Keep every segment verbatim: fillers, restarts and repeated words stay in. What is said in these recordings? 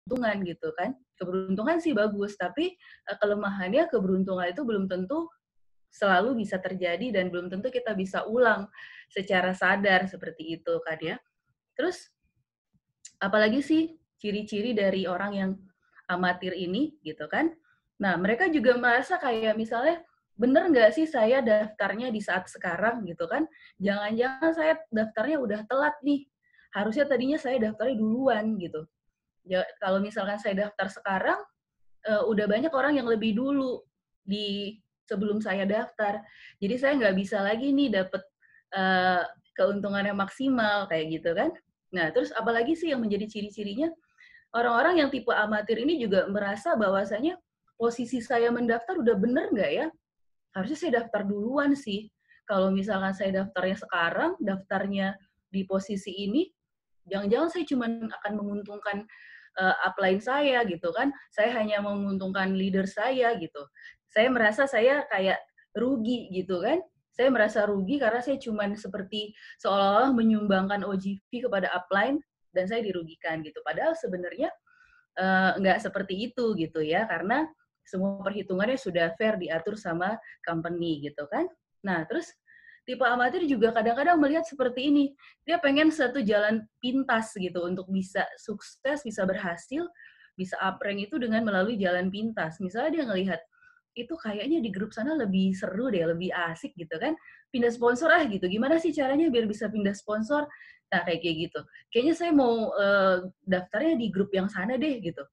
keberuntungan gitu kan. Keberuntungan sih bagus, tapi uh, kelemahannya keberuntungan itu belum tentu selalu bisa terjadi dan belum tentu kita bisa ulang secara sadar seperti itu kan ya. Terus apalagi sih ciri-ciri dari orang yang amatir ini gitu kan. Nah, mereka juga merasa kayak misalnya, bener nggak sih saya daftarnya di saat sekarang gitu kan? Jangan-jangan saya daftarnya udah telat nih. Harusnya tadinya saya daftarnya duluan gitu. Ya, kalau misalkan saya daftar sekarang, uh, udah banyak orang yang lebih dulu di sebelum saya daftar. Jadi saya nggak bisa lagi nih dapet uh, keuntungan yang maksimal kayak gitu kan. Nah, terus apalagi sih yang menjadi ciri-cirinya? Orang-orang yang tipe amatir ini juga merasa bahwasanya posisi saya mendaftar udah bener nggak ya? Harusnya saya daftar duluan sih. Kalau misalkan saya daftarnya sekarang, daftarnya di posisi ini, jangan-jangan saya cuma akan menguntungkan uh, upline saya gitu kan. Saya hanya menguntungkan leader saya gitu. Saya merasa saya kayak rugi gitu kan. Saya merasa rugi karena saya cuma seperti seolah-olah menyumbangkan O G V kepada upline dan saya dirugikan gitu. Padahal sebenarnya uh, nggak seperti itu gitu ya, karena semua perhitungannya sudah fair diatur sama company gitu kan. Nah, terus tipe amatir juga kadang-kadang melihat seperti ini. Dia pengen satu jalan pintas gitu untuk bisa sukses, bisa berhasil, bisa up rank itu dengan melalui jalan pintas. Misalnya dia ngelihat, itu kayaknya di grup sana lebih seru deh, lebih asik gitu kan. Pindah sponsor ah gitu. Gimana sih caranya biar bisa pindah sponsor? Nah, kayak kayak gitu. Kayaknya saya mau uh, daftarnya di grup yang sana deh gitu.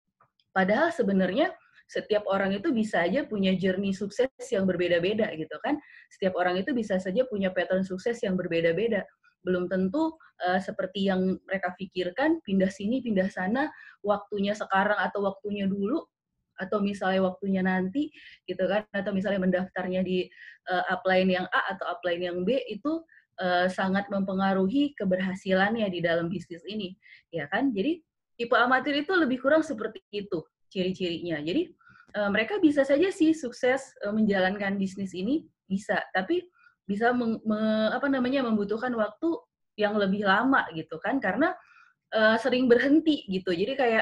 Padahal sebenarnya setiap orang itu bisa aja punya journey sukses yang berbeda-beda gitu kan. Setiap orang itu bisa saja punya pattern sukses yang berbeda-beda. Belum tentu uh, seperti yang mereka pikirkan, pindah sini, pindah sana, waktunya sekarang atau waktunya dulu, atau misalnya waktunya nanti gitu kan, atau misalnya mendaftarnya di uh, upline yang A atau upline yang B itu uh, sangat mempengaruhi keberhasilannya di dalam bisnis ini, ya kan? Jadi tipe amatir itu lebih kurang seperti itu ciri-cirinya. Jadi uh, mereka bisa saja sih sukses uh, menjalankan bisnis ini bisa, tapi bisa meng, me, apa namanya membutuhkan waktu yang lebih lama gitu kan, karena uh, sering berhenti gitu. Jadi kayak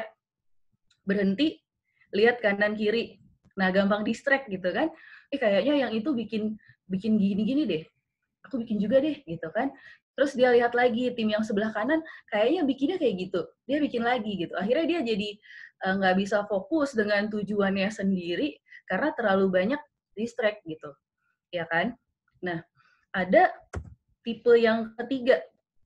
berhenti, lihat kanan kiri, nah gampang distract gitu kan. Eh kayaknya yang itu bikin bikin gini-gini deh, aku bikin juga deh gitu kan. Terus dia lihat lagi tim yang sebelah kanan kayaknya bikinnya kayak gitu, dia bikin lagi gitu. Akhirnya dia jadi nggak uh, bisa fokus dengan tujuannya sendiri karena terlalu banyak distract gitu, ya kan. Nah, ada tipe yang ketiga.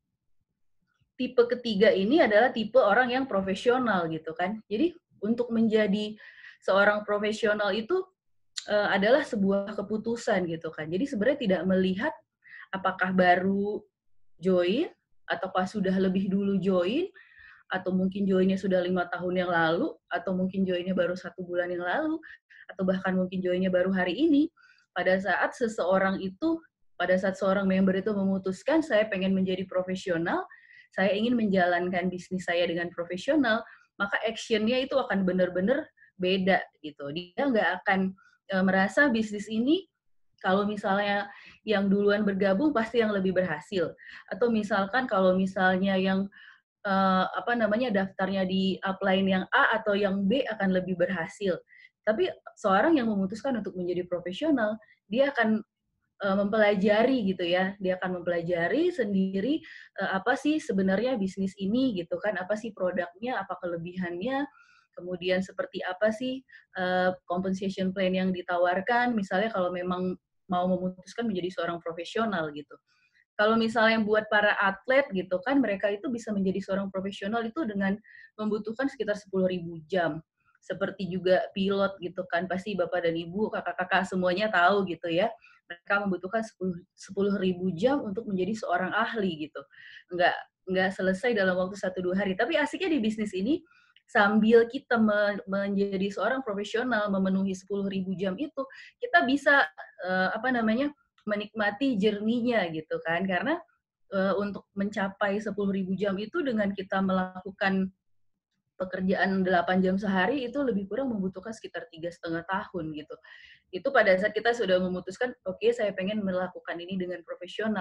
Tipe ketiga ini adalah tipe orang yang profesional gitu kan. Jadi untuk menjadi seorang profesional itu uh, adalah sebuah keputusan gitu kan. Jadi sebenarnya tidak melihat apakah baru join, ataukah sudah lebih dulu join, atau mungkin joinnya sudah lima tahun yang lalu, atau mungkin joinnya baru satu bulan yang lalu, atau bahkan mungkin joinnya baru hari ini. Pada saat seseorang itu, pada saat seorang member itu memutuskan, saya pengen menjadi profesional, saya ingin menjalankan bisnis saya dengan profesional, maka action-nya itu akan benar-benar beda gitu. Dia nggak akan e, merasa bisnis ini kalau misalnya yang duluan bergabung pasti yang lebih berhasil. Atau misalkan kalau misalnya yang uh, apa namanya daftarnya di upline yang A atau yang B akan lebih berhasil. Tapi seorang yang memutuskan untuk menjadi profesional, dia akan uh, mempelajari gitu ya. Dia akan mempelajari sendiri uh, apa sih sebenarnya bisnis ini gitu kan, apa sih produknya, apa kelebihannya, kemudian seperti apa sih uh, compensation plan yang ditawarkan, misalnya kalau memang mau memutuskan menjadi seorang profesional gitu. Kalau misalnya buat para atlet gitu kan, mereka itu bisa menjadi seorang profesional itu dengan membutuhkan sekitar sepuluh ribu jam. Seperti juga pilot gitu kan, pasti Bapak dan Ibu, kakak-kakak semuanya tahu gitu ya. Mereka membutuhkan sepuluh ribu jam untuk menjadi seorang ahli gitu. Nggak, nggak selesai dalam waktu satu dua hari. Tapi asiknya di bisnis ini, sambil kita menjadi seorang profesional, memenuhi sepuluh ribu jam itu, kita bisa, apa namanya, menikmati journey-nya gitu kan, karena uh, untuk mencapai sepuluh ribu jam itu dengan kita melakukan pekerjaan delapan jam sehari itu lebih kurang membutuhkan sekitar tiga setengah tahun gitu. Itu pada saat kita sudah memutuskan, oke okay, saya pengen melakukan ini dengan profesional.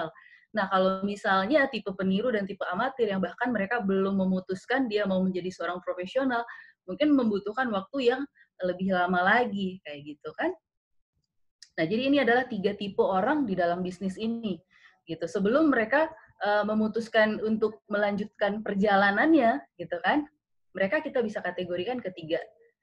Nah, kalau misalnya tipe peniru dan tipe amatir yang bahkan mereka belum memutuskan dia mau menjadi seorang profesional, mungkin membutuhkan waktu yang lebih lama lagi, kayak gitu kan. Nah, jadi ini adalah tiga tipe orang di dalam bisnis ini, gitu. Sebelum mereka uh, memutuskan untuk melanjutkan perjalanannya, gitu kan, mereka kita bisa kategorikan ketiga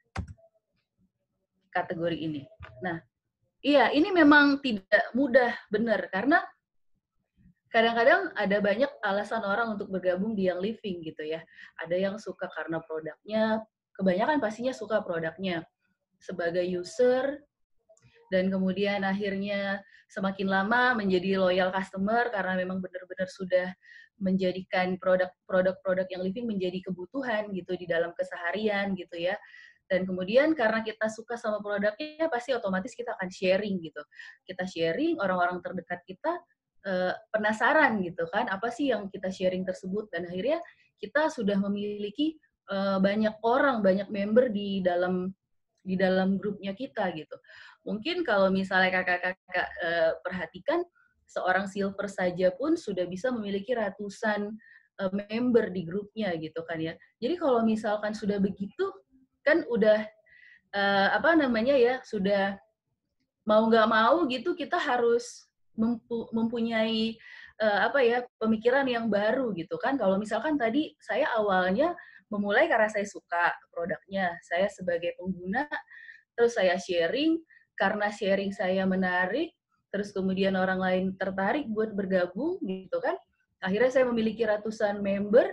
kategori ini. Nah, iya, ini memang tidak mudah, benar, karena kadang-kadang ada banyak alasan orang untuk bergabung di Young Living gitu ya. Ada yang suka karena produknya, kebanyakan pastinya suka produknya sebagai user, dan kemudian akhirnya semakin lama menjadi loyal customer karena memang benar-benar sudah menjadikan produk-produk yang Living menjadi kebutuhan gitu di dalam keseharian gitu ya. Dan kemudian karena kita suka sama produknya, pasti otomatis kita akan sharing gitu. Kita sharing, orang-orang terdekat kita uh, penasaran gitu kan, apa sih yang kita sharing tersebut. Dan akhirnya kita sudah memiliki uh, banyak orang, banyak member di dalam di dalam grupnya kita gitu. Mungkin kalau misalnya kakak-kakak uh, perhatikan, seorang silver saja pun sudah bisa memiliki ratusan uh, member di grupnya gitu kan ya. Jadi kalau misalkan sudah begitu, kan udah uh, apa namanya ya, sudah mau nggak mau gitu kita harus mempu mempunyai uh, apa ya, pemikiran yang baru gitu kan. Kalau misalkan tadi saya awalnya memulai karena saya suka produknya, saya sebagai pengguna, terus saya sharing, karena sharing saya menarik, terus kemudian orang lain tertarik buat bergabung gitu kan. Akhirnya saya memiliki ratusan member,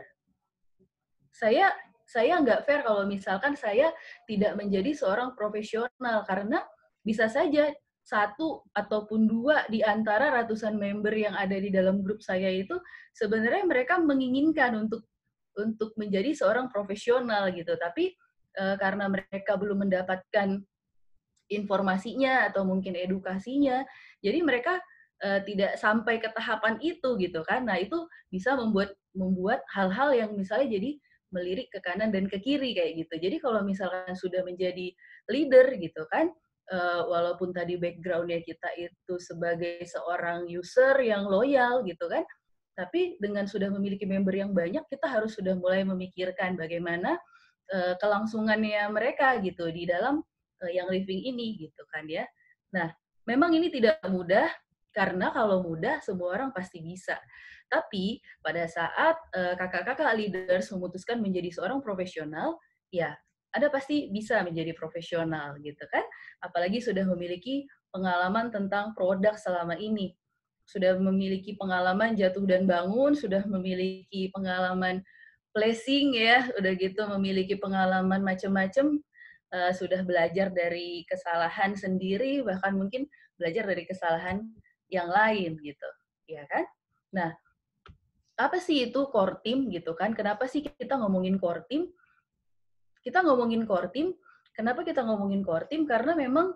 saya saya nggak fair kalau misalkan saya tidak menjadi seorang profesional, karena bisa saja satu ataupun dua di antara ratusan member yang ada di dalam grup saya itu sebenarnya mereka menginginkan untuk untuk menjadi seorang profesional gitu, tapi e, karena mereka belum mendapatkan informasinya atau mungkin edukasinya, jadi mereka e, tidak sampai ke tahapan itu gitu kan. Nah, itu bisa membuat membuat hal-hal yang misalnya jadi melirik ke kanan dan ke kiri kayak gitu. Jadi kalau misalkan sudah menjadi leader gitu kan, uh, walaupun tadi background-nya kita itu sebagai seorang user yang loyal gitu kan, tapi dengan sudah memiliki member yang banyak, kita harus sudah mulai memikirkan bagaimana uh, kelangsungannya mereka gitu di dalam uh, yang living ini gitu kan ya. Nah, memang ini tidak mudah, karena kalau mudah semua orang pasti bisa. Tapi pada saat uh, kakak-kakak leaders memutuskan menjadi seorang profesional, ya Anda pasti bisa menjadi profesional gitu kan. Apalagi sudah memiliki pengalaman tentang produk selama ini. Sudah memiliki pengalaman jatuh dan bangun, sudah memiliki pengalaman placing ya, udah gitu memiliki pengalaman macam-macam, uh, sudah belajar dari kesalahan sendiri, bahkan mungkin belajar dari kesalahan yang lain gitu, ya kan? Nah, apa sih itu core team gitu kan? Kenapa sih kita ngomongin core team? Kita ngomongin core team, kenapa kita ngomongin core team? Karena memang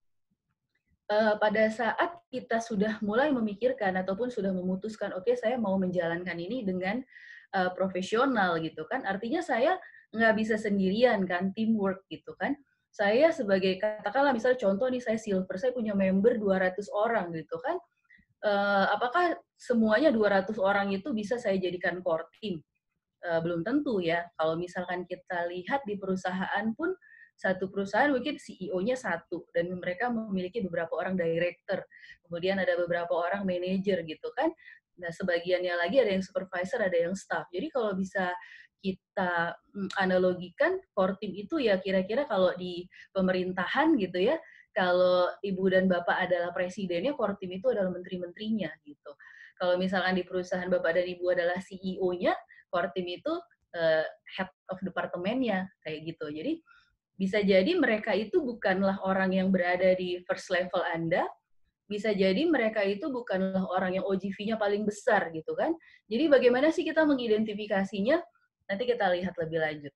uh, pada saat kita sudah mulai memikirkan ataupun sudah memutuskan, oke okay, saya mau menjalankan ini dengan uh, profesional gitu kan, artinya saya nggak bisa sendirian kan, teamwork gitu kan. Saya sebagai, katakanlah misalnya contoh nih, saya silver, saya punya member dua ratus orang gitu kan, uh, apakah semuanya dua ratus orang itu bisa saya jadikan core team? Uh, belum tentu ya. Kalau misalkan kita lihat di perusahaan pun, satu perusahaan mungkin C E O-nya satu, dan mereka memiliki beberapa orang director, kemudian ada beberapa orang manager gitu kan. Nah, sebagiannya lagi ada yang supervisor, ada yang staff. Jadi kalau bisa kita analogikan, core team itu ya kira-kira kalau di pemerintahan gitu ya, kalau ibu dan bapak adalah presidennya, core team itu adalah menteri-menterinya gitu. Kalau misalkan di perusahaan bapak dan ibu adalah C E O-nya, core team itu uh, head of departemennya kayak gitu. Jadi bisa jadi mereka itu bukanlah orang yang berada di first level Anda, bisa jadi mereka itu bukanlah orang yang O G V-nya paling besar gitu kan. Jadi bagaimana sih kita mengidentifikasinya? Nanti kita lihat lebih lanjut.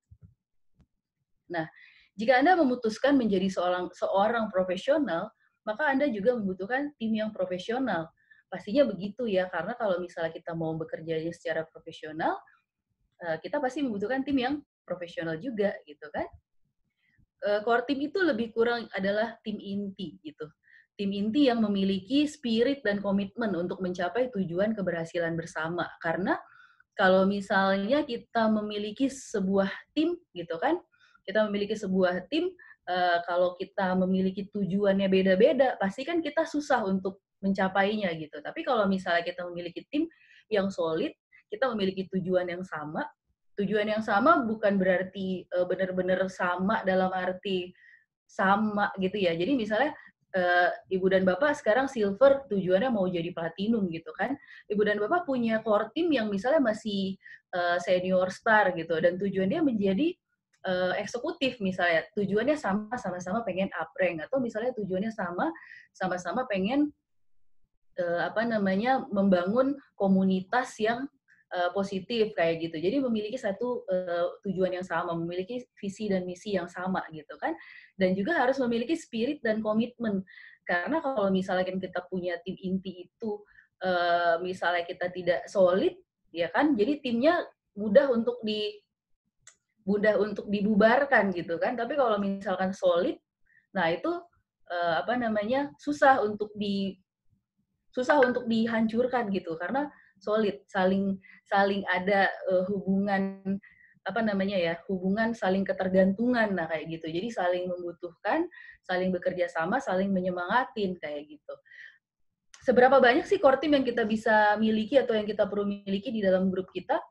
Nah, jika Anda memutuskan menjadi seorang seorang profesional, maka Anda juga membutuhkan tim yang profesional. Pastinya begitu ya, karena kalau misalnya kita mau bekerja secara profesional, kita pasti membutuhkan tim yang profesional juga gitu kan. Core team itu lebih kurang adalah tim inti gitu. tim inti yang memiliki spirit dan komitmen untuk mencapai tujuan keberhasilan bersama. Karena kalau misalnya kita memiliki sebuah tim gitu kan, kita memiliki sebuah tim, uh, kalau kita memiliki tujuannya beda-beda, pasti kan kita susah untuk mencapainya gitu. Tapi kalau misalnya kita memiliki tim yang solid, kita memiliki tujuan yang sama. Tujuan yang sama bukan berarti uh, benar-benar sama dalam arti sama gitu ya. Jadi misalnya uh, ibu dan bapak sekarang silver, tujuannya mau jadi platinum gitu kan. Ibu dan bapak punya core team yang misalnya masih uh, senior star gitu, dan tujuannya menjadi uh, eksekutif misalnya. Tujuannya sama, sama-sama pengen up rank, atau misalnya tujuannya sama, sama-sama pengen uh, apa namanya membangun komunitas yang uh, positif kayak gitu. Jadi memiliki satu uh, tujuan yang sama, memiliki visi dan misi yang sama gitu kan. Dan juga harus memiliki spirit dan komitmen. Karena kalau misalnya kita punya tim inti itu uh, misalnya kita tidak solid, ya kan? Jadi timnya mudah untuk di mudah untuk dibubarkan gitu kan. Tapi kalau misalkan solid, nah itu uh, apa namanya? susah untuk di susah untuk dihancurkan gitu, karena solid, saling saling ada uh, hubungan apa namanya ya, hubungan saling ketergantungan, nah kayak gitu. Jadi saling membutuhkan, saling bekerja sama, saling menyemangatin kayak gitu. Seberapa banyak sih core team yang kita bisa miliki atau yang kita perlu miliki di dalam grup kita?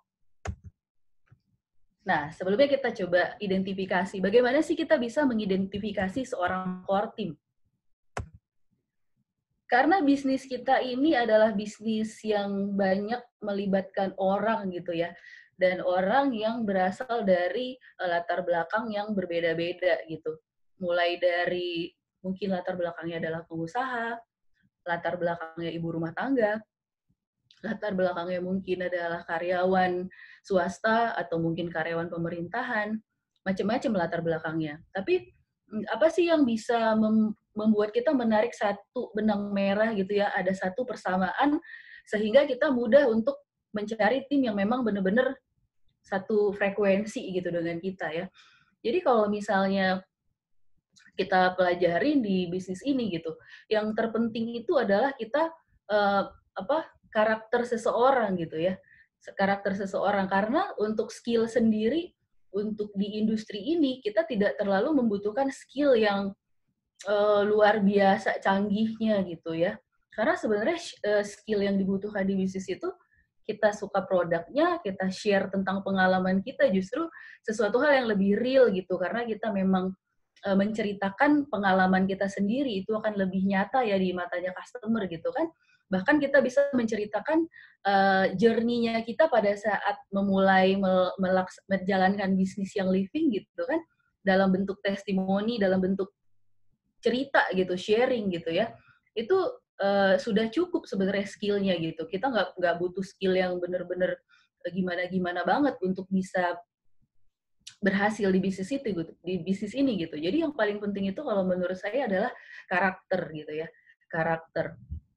Nah, sebelumnya kita coba identifikasi, bagaimana sih kita bisa mengidentifikasi seorang core team? Karena bisnis kita ini adalah bisnis yang banyak melibatkan orang gitu ya, dan orang yang berasal dari uh, latar belakang yang berbeda-beda gitu. Mulai dari mungkin latar belakangnya adalah pengusaha, latar belakangnya ibu rumah tangga, latar belakangnya mungkin adalah karyawan swasta atau mungkin karyawan pemerintahan, macam-macam latar belakangnya. Tapi apa sih yang bisa mem membuat kita menarik satu benang merah gitu ya, ada satu persamaan sehingga kita mudah untuk mencari tim yang memang benar-benar satu frekuensi gitu dengan kita ya. Jadi kalau misalnya kita pelajari di bisnis ini gitu, yang terpenting itu adalah kita uh, apa karakter seseorang gitu ya, karakter seseorang, karena untuk skill sendiri untuk di industri ini kita tidak terlalu membutuhkan skill yang uh, luar biasa canggihnya gitu ya, karena sebenarnya uh, skill yang dibutuhkan di bisnis itu kita suka produknya, kita share tentang pengalaman kita, justru sesuatu hal yang lebih real gitu, karena kita memang menceritakan pengalaman kita sendiri, itu akan lebih nyata ya di matanya customer gitu kan. Bahkan kita bisa menceritakan uh, journey-nya kita pada saat memulai melaks- menjalankan bisnis yang living gitu kan, dalam bentuk testimoni, dalam bentuk cerita gitu, sharing gitu ya. Itu uh, sudah cukup sebenarnya skill-nya gitu. Kita nggak nggak butuh skill yang benar-benar gimana-gimana banget untuk bisa berhasil di bisnis itu gitu, di bisnis ini gitu. Jadi yang paling penting itu kalau menurut saya adalah karakter gitu ya, karakter.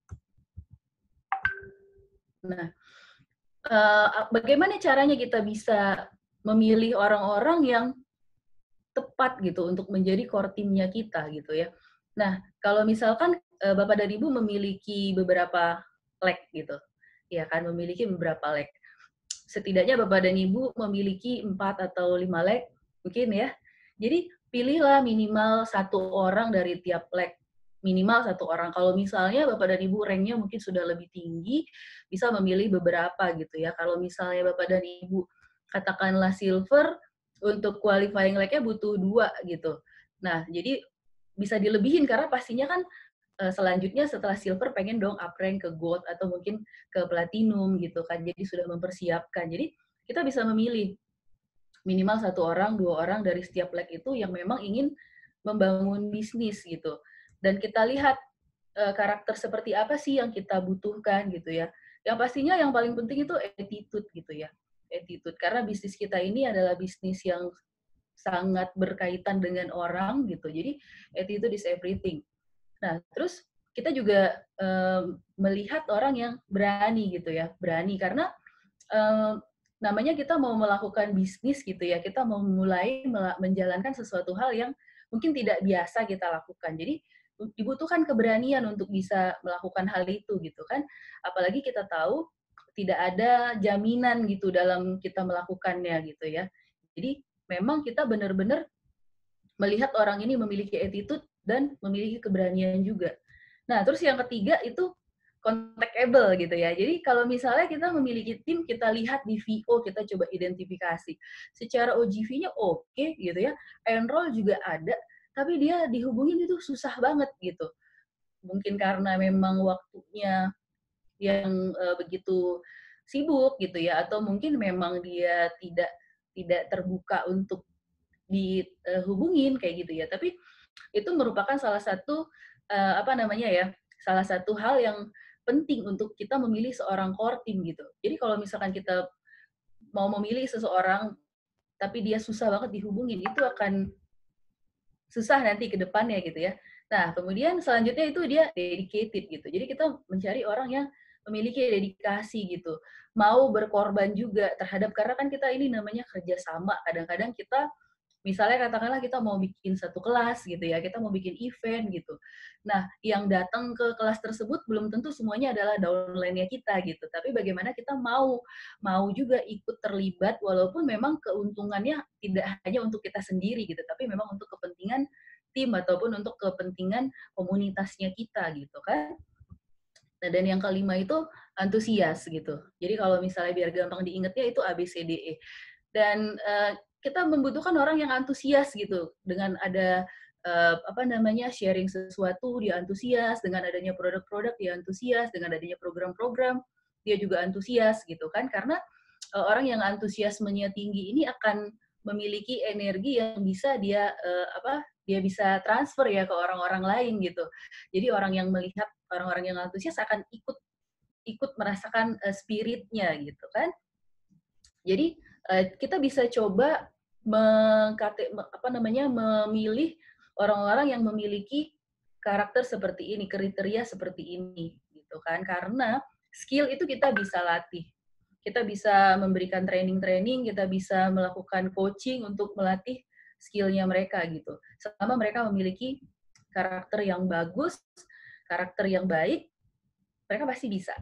Nah, uh, bagaimana caranya kita bisa memilih orang-orang yang tepat gitu untuk menjadi core team-nya kita gitu ya. Nah, kalau misalkan uh, Bapak dan Ibu memiliki beberapa leg gitu, ya kan, memiliki beberapa leg. Setidaknya Bapak dan Ibu memiliki empat atau lima leg, mungkin ya. Jadi pilihlah minimal satu orang dari tiap leg. Minimal satu orang. Kalau misalnya Bapak dan Ibu ranknya mungkin sudah lebih tinggi, bisa memilih beberapa gitu ya. Kalau misalnya Bapak dan Ibu katakanlah silver, untuk qualifying leg-nya butuh dua gitu. Nah, jadi bisa dilebihin karena pastinya kan selanjutnya setelah silver pengen dong up rank ke gold atau mungkin ke platinum gitu kan. Jadi sudah mempersiapkan. Jadi kita bisa memilih minimal satu orang, dua orang dari setiap leg itu yang memang ingin membangun bisnis gitu. Dan kita lihat uh, karakter seperti apa sih yang kita butuhkan gitu ya. Yang pastinya yang paling penting itu attitude gitu ya. Attitude, karena bisnis kita ini adalah bisnis yang sangat berkaitan dengan orang gitu. Jadi attitude is everything. Nah, terus kita juga um, melihat orang yang berani gitu ya, berani karena um, namanya kita mau melakukan bisnis gitu ya, kita mau mulai menjalankan sesuatu hal yang mungkin tidak biasa kita lakukan. Jadi dibutuhkan keberanian untuk bisa melakukan hal itu gitu kan. Apalagi kita tahu tidak ada jaminan gitu dalam kita melakukannya gitu ya. Jadi memang kita benar-benar melihat orang ini memiliki attitude dan memiliki keberanian juga. Nah, terus yang ketiga itu contactable gitu ya. Jadi kalau misalnya kita memiliki tim, kita lihat di V O, kita coba identifikasi. Secara O G V-nya oke gitu ya, enroll juga ada, tapi dia dihubungin itu susah banget gitu. Mungkin karena memang waktunya yang uh, begitu sibuk gitu ya, atau mungkin memang dia tidak tidak terbuka untuk dihubungin kayak gitu ya. Tapi itu merupakan salah satu uh, apa namanya ya, salah satu hal yang penting untuk kita memilih seorang core team gitu. Jadi kalau misalkan kita mau memilih seseorang tapi dia susah banget dihubungin, itu akan susah nanti ke depannya gitu ya. Nah, kemudian selanjutnya itu dia dedicated gitu. Jadi kita mencari orang yang memiliki dedikasi gitu. Mau berkorban juga terhadap, karena kan kita ini namanya kerjasama. Kadang-kadang kita misalnya katakanlah kita mau bikin satu kelas gitu ya, kita mau bikin event gitu. Nah, yang datang ke kelas tersebut belum tentu semuanya adalah downline-nya kita gitu. Tapi bagaimana kita mau mau juga ikut terlibat walaupun memang keuntungannya tidak hanya untuk kita sendiri gitu, tapi memang untuk kepentingan tim ataupun untuk kepentingan komunitasnya kita gitu kan. Nah, dan yang kelima itu antusias gitu. Jadi kalau misalnya biar gampang diingatnya itu A B C D E. Dan uh, kita membutuhkan orang yang antusias gitu, dengan ada uh, apa namanya sharing sesuatu dia antusias, dengan adanya produk-produk dia antusias, dengan adanya program-program dia juga antusias gitu kan, karena uh, orang yang antusiasmenya tinggi ini akan memiliki energi yang bisa dia uh, apa dia bisa transfer ya ke orang-orang lain gitu. Jadi orang yang melihat orang-orang yang antusias akan ikut ikut merasakan uh, spiritnya gitu kan. Jadi uh, kita bisa coba mengkate, apa namanya memilih orang-orang yang memiliki karakter seperti ini, kriteria seperti ini, gitu kan? Karena skill itu kita bisa latih, kita bisa memberikan training-training, kita bisa melakukan coaching untuk melatih skillnya mereka gitu. Selama mereka memiliki karakter yang bagus, karakter yang baik, mereka pasti bisa.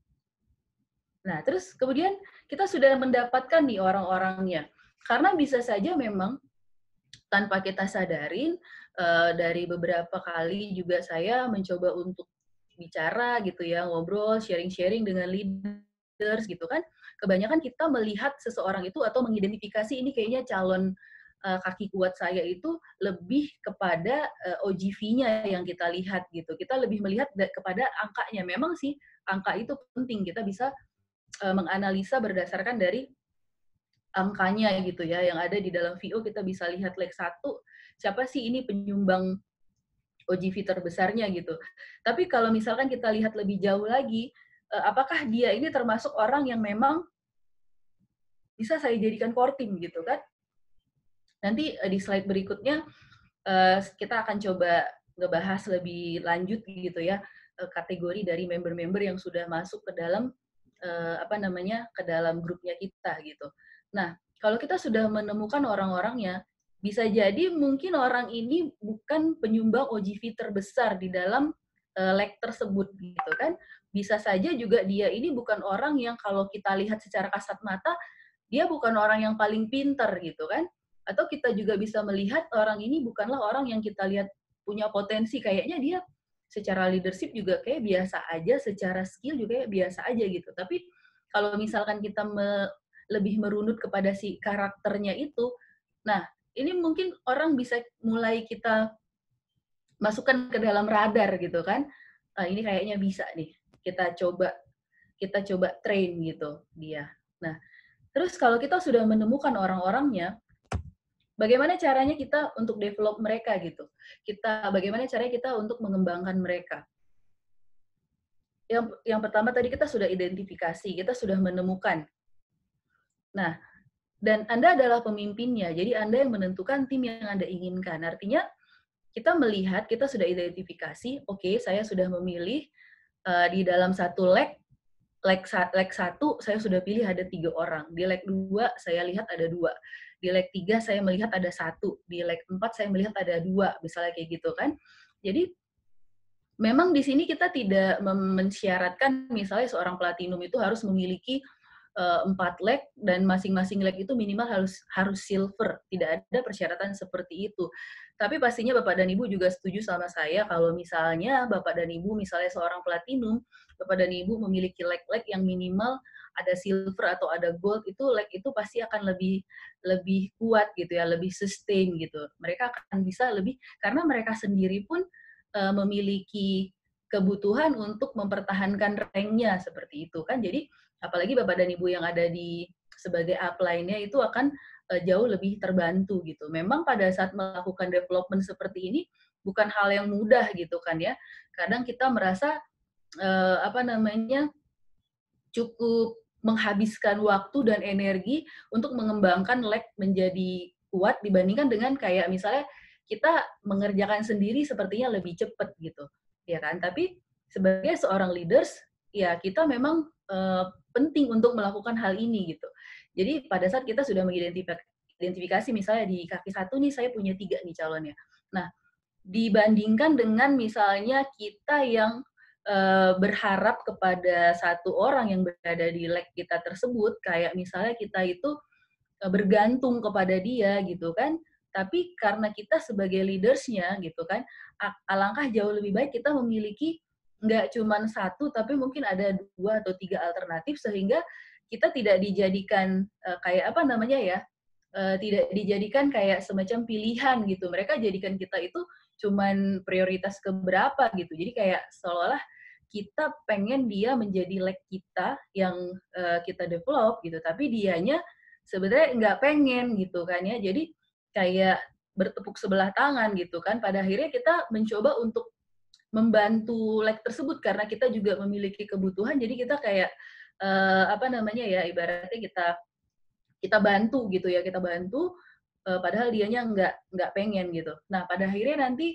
Nah, terus kemudian kita sudah mendapatkan nih orang-orangnya. Karena bisa saja memang tanpa kita sadarin, uh, dari beberapa kali juga saya mencoba untuk bicara gitu ya, ngobrol, sharing-sharing dengan leaders gitu kan. Kebanyakan kita melihat seseorang itu atau mengidentifikasi ini kayaknya calon uh, kaki kuat saya itu lebih kepada uh, O G V-nya yang kita lihat gitu. Kita lebih melihat kepada angkanya. Memang sih angka itu penting, kita bisa menganalisa berdasarkan dari angkanya gitu ya, yang ada di dalam V O kita bisa lihat leg satu, siapa sih ini penyumbang O G V terbesarnya gitu. Tapi kalau misalkan kita lihat lebih jauh lagi, apakah dia ini termasuk orang yang memang bisa saya jadikan core team gitu kan? Nanti di slide berikutnya kita akan coba ngebahas lebih lanjut gitu ya, kategori dari member-member yang sudah masuk ke dalam Uh, apa namanya ke dalam grupnya kita gitu. Nah, kalau kita sudah menemukan orang-orangnya, bisa jadi mungkin orang ini bukan penyumbang O G V terbesar di dalam uh, leg tersebut gitu kan. Bisa saja juga dia ini bukan orang yang kalau kita lihat secara kasat mata, dia bukan orang yang paling pinter gitu kan. Atau kita juga bisa melihat orang ini bukanlah orang yang kita lihat punya potensi, kayaknya dia secara leadership juga kayak biasa aja, secara skill juga kayak biasa aja gitu. Tapi kalau misalkan kita me, lebih merunut kepada si karakternya itu, nah ini mungkin orang bisa mulai kita masukkan ke dalam radar gitu kan. Nah, ini kayaknya bisa nih, kita coba kita coba train gitu dia. Nah, terus kalau kita sudah menemukan orang-orangnya, bagaimana caranya kita untuk develop mereka gitu? Kita bagaimana caranya kita untuk mengembangkan mereka? Yang yang pertama tadi kita sudah identifikasi, kita sudah menemukan. Nah, dan Anda adalah pemimpinnya, jadi Anda yang menentukan tim yang Anda inginkan. Artinya kita melihat, kita sudah identifikasi, oke, okay, saya sudah memilih uh, di dalam satu leg, leg, leg satu saya sudah pilih ada tiga orang, di leg dua saya lihat ada dua, di leg tiga saya melihat ada satu, di leg empat saya melihat ada dua, misalnya kayak gitu kan. Jadi memang di sini kita tidak mem mensyaratkan misalnya seorang platinum itu harus memiliki, eee, empat leg dan masing-masing leg itu minimal harus harus silver, tidak ada persyaratan seperti itu. Tapi pastinya Bapak dan Ibu juga setuju sama saya kalau misalnya Bapak dan Ibu misalnya seorang platinum, Bapak dan Ibu memiliki leg-leg yang minimal ada silver atau ada gold, itu leg itu pasti akan lebih lebih kuat gitu ya, lebih sustain gitu. Mereka akan bisa lebih karena mereka sendiri pun, eee, memiliki kebutuhan untuk mempertahankan rank-nya seperti itu kan. Jadi apalagi Bapak dan Ibu yang ada di sebagai upline-nya itu akan, eee, jauh lebih terbantu gitu. Memang pada saat melakukan development seperti ini bukan hal yang mudah gitu kan ya. Kadang kita merasa, eee, apa namanya, cukup menghabiskan waktu dan energi untuk mengembangkan leg menjadi kuat dibandingkan dengan kayak misalnya kita mengerjakan sendiri sepertinya lebih cepat gitu, ya kan. Tapi sebagai seorang leaders, ya kita memang, eee, penting untuk melakukan hal ini gitu. Jadi pada saat kita sudah mengidentifikasi identifikasi misalnya di kaki satu nih saya punya tiga nih calonnya. Nah, dibandingkan dengan misalnya kita yang, eee, berharap kepada satu orang yang berada di leg kita tersebut, kayak misalnya kita itu, eee, bergantung kepada dia gitu kan. Tapi karena kita sebagai leaders-nya gitu kan, a alangkah jauh lebih baik kita memiliki nggak cuman satu, tapi mungkin ada dua atau tiga alternatif sehingga kita tidak dijadikan, eee, kayak apa namanya ya, eee, tidak dijadikan kayak semacam pilihan gitu. Mereka jadikan kita itu cuman prioritas ke berapa gitu. Jadi kayak seolah-olah kita pengen dia menjadi leg kita yang, eee, kita develop gitu, tapi dianya sebenarnya nggak pengen gitu kan ya. Jadi kayak bertepuk sebelah tangan gitu kan. Pada akhirnya kita mencoba untuk membantu leg tersebut karena kita juga memiliki kebutuhan, jadi kita kayak, eee, apa namanya ya, ibaratnya kita kita bantu gitu ya, kita bantu, eee, padahal dianya nggak nggak pengen gitu. Nah, pada akhirnya nanti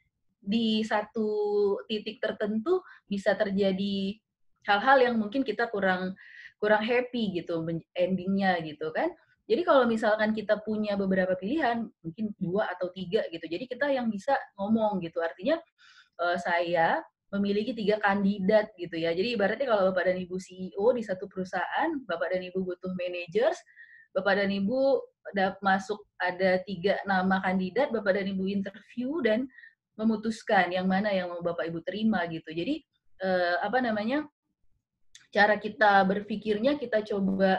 di satu titik tertentu bisa terjadi hal-hal yang mungkin kita kurang kurang happy gitu men ending-nya gitu kan. Jadi kalau misalkan kita punya beberapa pilihan, mungkin dua atau tiga gitu, jadi kita yang bisa ngomong gitu. Artinya, eee, saya memiliki tiga kandidat gitu ya. Jadi ibaratnya kalau Bapak dan Ibu C E O di satu perusahaan, Bapak dan Ibu butuh managers, Bapak dan Ibu dap masuk ada tiga nama kandidat, Bapak dan Ibu interview dan memutuskan yang mana yang mau Bapak Ibu terima gitu. Jadi, eee, apa namanya, cara kita berpikirnya kita coba,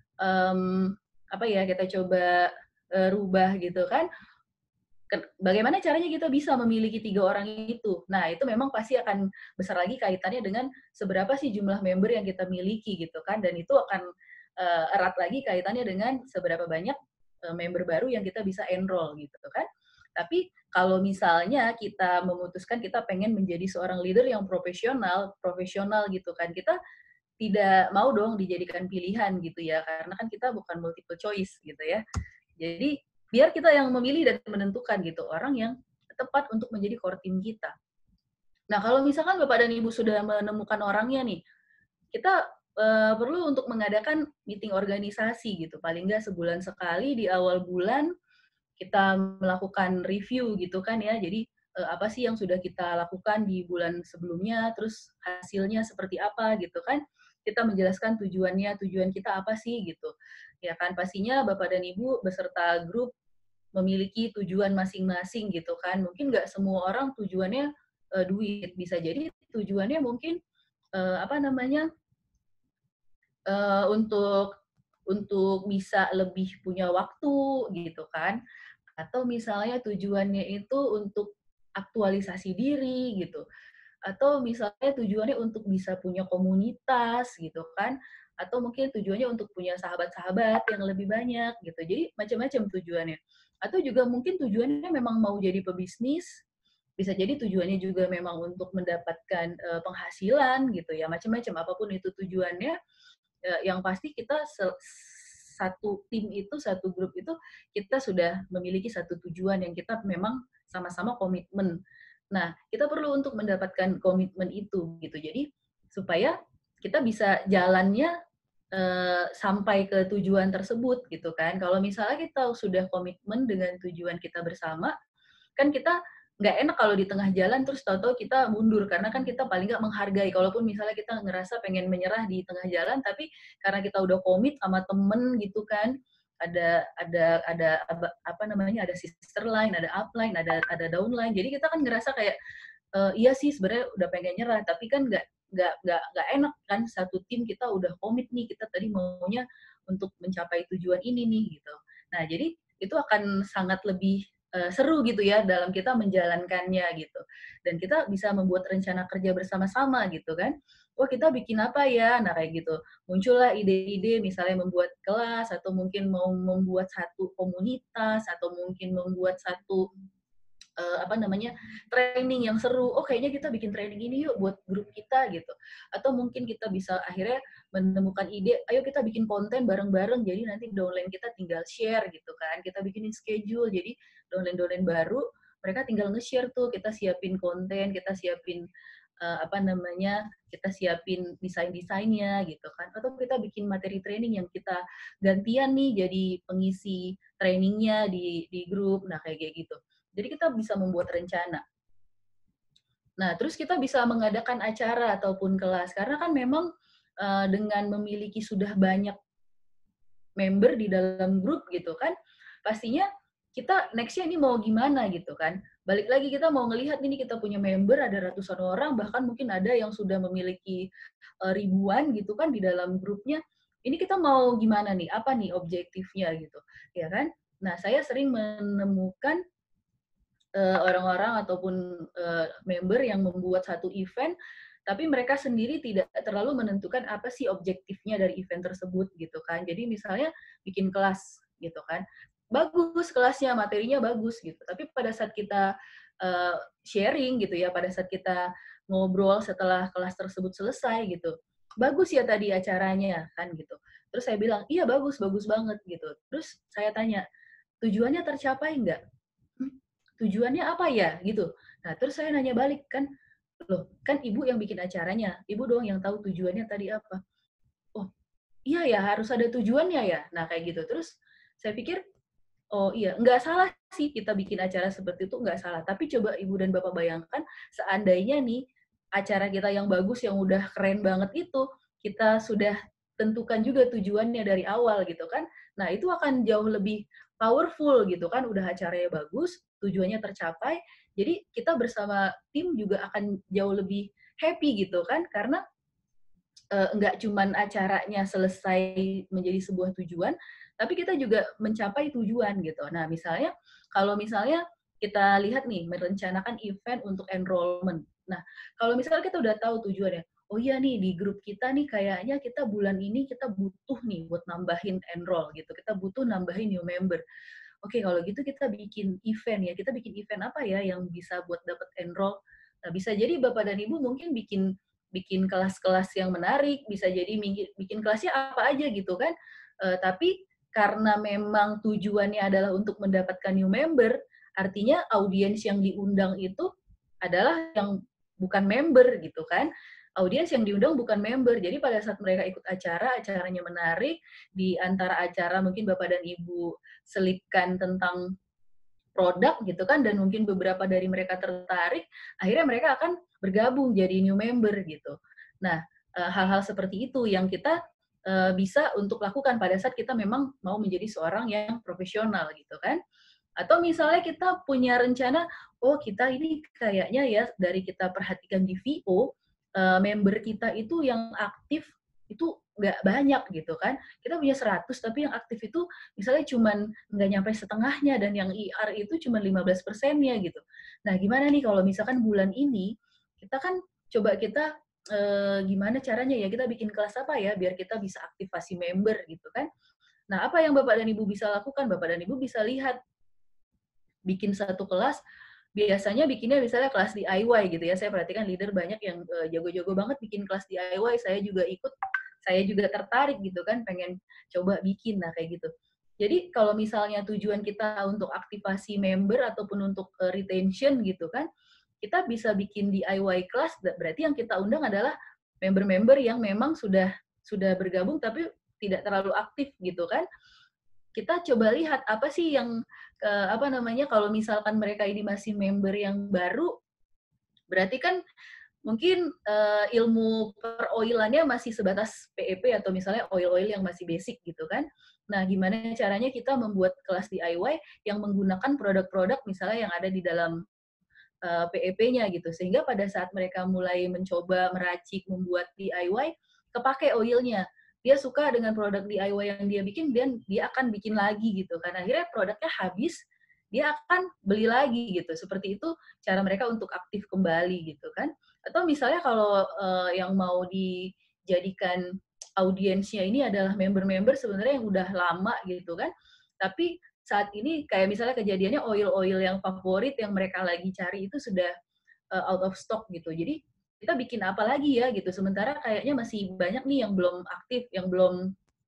mmm, apa ya, kita coba, eee, rubah gitu kan. Ken bagaimana caranya kita bisa memiliki tiga orang itu? Nah, itu memang pasti akan besar lagi kaitannya dengan seberapa sih jumlah member yang kita miliki gitu kan, dan itu akan, eee, erat lagi kaitannya dengan seberapa banyak, eee, member baru yang kita bisa enroll gitu kan. Tapi kalau misalnya kita memutuskan kita pengen menjadi seorang leader yang profesional profesional gitu kan, kita tidak mau dong dijadikan pilihan gitu ya, karena kan kita bukan multiple choice gitu ya. Jadi, biar kita yang memilih dan menentukan gitu, orang yang tepat untuk menjadi core team kita. Nah, kalau misalkan Bapak dan Ibu sudah menemukan orangnya nih, kita, eee, perlu untuk mengadakan meeting organisasi gitu, paling nggak sebulan sekali di awal bulan, kita melakukan review gitu kan ya. Jadi, eee, apa sih yang sudah kita lakukan di bulan sebelumnya, terus hasilnya seperti apa gitu kan. Kita menjelaskan tujuannya, tujuan kita apa sih gitu. Ya kan, pastinya Bapak dan Ibu beserta grup memiliki tujuan masing-masing gitu kan. Mungkin nggak semua orang tujuannya, eee, duit, bisa jadi tujuannya mungkin, eee, apa namanya, eee, untuk untuk bisa lebih punya waktu gitu kan, atau misalnya tujuannya itu untuk aktualisasi diri gitu, atau misalnya tujuannya untuk bisa punya komunitas gitu kan, atau mungkin tujuannya untuk punya sahabat-sahabat yang lebih banyak gitu. Jadi macam-macam tujuannya. Atau juga mungkin tujuannya memang mau jadi pebisnis, bisa jadi tujuannya juga memang untuk mendapatkan, eee, penghasilan gitu ya, macam-macam. Apapun itu tujuannya, eee, yang pasti kita se satu tim itu, satu grup itu, kita sudah memiliki satu tujuan yang kita memang sama-sama komitmen. Nah, kita perlu untuk mendapatkan komitmen itu gitu. Jadi supaya kita bisa jalannya, eee, sampai ke tujuan tersebut gitu kan. Kalau misalnya kita sudah komitmen dengan tujuan kita bersama, kan kita nggak enak kalau di tengah jalan terus tahu-tahu kita mundur, karena kan kita paling nggak menghargai. Kalaupun misalnya kita ngerasa pengen menyerah di tengah jalan, tapi karena kita udah komit sama temen gitu kan, ada ada ada apa namanya, ada sister line, ada upline, ada ada downline. Jadi kita kan ngerasa kayak uh, iya sih sebenarnya udah pengen nyerah, tapi kan nggak nggak nggak nggak enak kan, satu tim kita udah komit nih, kita tadi maunya untuk mencapai tujuan ini nih gitu. Nah jadi itu akan sangat lebih uh, seru gitu ya dalam kita menjalankannya gitu, dan kita bisa membuat rencana kerja bersama-sama gitu kan. Wah kita bikin apa ya, nah kayak gitu muncullah ide-ide misalnya membuat kelas, atau mungkin mau membuat satu komunitas, atau mungkin membuat satu uh, apa namanya, training yang seru. Oh kayaknya kita bikin training ini yuk buat grup kita gitu. Atau mungkin kita bisa akhirnya menemukan ide, ayo kita bikin konten bareng-bareng, jadi nanti downline kita tinggal share gitu kan. Kita bikinin schedule, jadi downline-downline baru mereka tinggal nge-share tuh, kita siapin konten, kita siapin uh, apa namanya, kita siapin desain-desainnya gitu kan. Atau kita bikin materi training yang kita gantian nih jadi pengisi trainingnya di di grup. Nah kayak kayak gitu. Jadi kita bisa membuat rencana. Nah, terus kita bisa mengadakan acara ataupun kelas. Karena kan memang uh, dengan memiliki sudah banyak member di dalam grup gitu kan, pastinya kita next-nya ini mau gimana gitu kan. Balik lagi kita mau ngelihat ini kita punya member ada ratusan orang, bahkan mungkin ada yang sudah memiliki uh, ribuan gitu kan di dalam grupnya. Ini kita mau gimana nih? Apa nih objektifnya gitu, ya kan? Nah, saya sering menemukan orang-orang ataupun uh, member yang membuat satu event, tapi mereka sendiri tidak terlalu menentukan apa sih objektifnya dari event tersebut gitu kan. Jadi misalnya bikin kelas gitu kan, bagus kelasnya, materinya bagus gitu. Tapi pada saat kita uh, sharing gitu ya, pada saat kita ngobrol setelah kelas tersebut selesai gitu, bagus ya tadi acaranya kan gitu. Terus saya bilang, iya bagus, bagus banget gitu. Terus saya tanya, tujuannya tercapai nggak? Tujuannya apa ya gitu. Nah terus saya nanya balik kan, loh kan ibu yang bikin acaranya, ibu doang yang tahu tujuannya tadi apa. Oh iya ya, harus ada tujuannya ya. Nah kayak gitu. Terus saya pikir, oh iya, nggak salah sih kita bikin acara seperti itu, nggak salah. Tapi coba ibu dan bapak bayangkan, seandainya nih acara kita yang bagus, yang udah keren banget itu, kita sudah tentukan juga tujuannya dari awal gitu kan. Nah itu akan jauh lebih powerful gitu kan, udah acaranya bagus, tujuannya tercapai, jadi kita bersama tim juga akan jauh lebih happy gitu kan, karena uh, nggak cuman acaranya selesai menjadi sebuah tujuan, tapi kita juga mencapai tujuan gitu. Nah, misalnya kalau misalnya kita lihat nih merencanakan event untuk enrollment. Nah, kalau misalnya kita udah tahu tujuannya, oh iya nih di grup kita nih kayaknya kita bulan ini kita butuh nih buat nambahin enroll gitu. Kita butuh nambahin new member. Oke, kalau gitu kita bikin event ya. Kita bikin event apa ya yang bisa buat dapat enroll? Nah, bisa jadi Bapak dan Ibu mungkin bikin bikin kelas-kelas yang menarik, bisa jadi bikin kelasnya apa aja gitu kan. Uh, tapi karena memang tujuannya adalah untuk mendapatkan new member, artinya audiens yang diundang itu adalah yang bukan member gitu kan. Audiens yang diundang bukan member. Jadi pada saat mereka ikut acara, acaranya menarik, di antara acara mungkin Bapak dan Ibu selipkan tentang produk gitu kan, dan mungkin beberapa dari mereka tertarik, akhirnya mereka akan bergabung jadi new member gitu. Nah, hal-hal seperti itu yang kita bisa untuk lakukan pada saat kita memang mau menjadi seorang yang profesional gitu kan. Atau misalnya kita punya rencana, oh kita ini kayaknya ya dari kita perhatikan di V O, member kita itu yang aktif itu nggak banyak gitu kan. Kita punya seratus, tapi yang aktif itu misalnya cuman nggak nyampe setengahnya, dan yang I R itu cuma lima belas persennya gitu. Nah, gimana nih kalau misalkan bulan ini, kita kan coba kita eh, gimana caranya ya, kita bikin kelas apa ya, biar kita bisa aktivasi member gitu kan. Nah, apa yang Bapak dan Ibu bisa lakukan? Bapak dan Ibu bisa lihat, bikin satu kelas, biasanya bikinnya misalnya kelas D I Y gitu ya. Saya perhatikan leader banyak yang uh, jago-jago banget bikin kelas D I Y, saya juga ikut, saya juga tertarik gitu kan, pengen coba bikin, nah kayak gitu. Jadi kalau misalnya tujuan kita untuk aktivasi member ataupun untuk uh, retention gitu kan, kita bisa bikin D I Y kelas, berarti yang kita undang adalah member-member yang memang sudah sudah bergabung tapi tidak terlalu aktif gitu kan. kita coba lihat apa sih yang, eee, apa namanya, kalau misalkan mereka ini masih member yang baru, berarti kan mungkin, eee, ilmu per-oil-annya masih sebatas P E P atau misalnya oil-oil yang masih basic gitu kan. Nah, gimana caranya kita membuat kelas D I Y yang menggunakan produk-produk misalnya yang ada di dalam, eee, P E P-nya gitu. Sehingga pada saat mereka mulai mencoba meracik, membuat D I Y, kepake oil-nya. Dia suka dengan produk D I Y yang dia bikin, dan dia akan bikin lagi gitu kan. Akhirnya produknya habis, dia akan beli lagi gitu. Seperti itu cara mereka untuk aktif kembali gitu kan. Atau misalnya kalau, eee, yang mau dijadikan audiensnya ini adalah member-member sebenarnya yang udah lama gitu kan, tapi saat ini kayak misalnya kejadiannya oil-oil yang favorit yang mereka lagi cari itu sudah, eee, out of stock gitu. Jadi kita bikin apa lagi ya gitu, sementara kayaknya masih banyak nih yang belum aktif, yang belum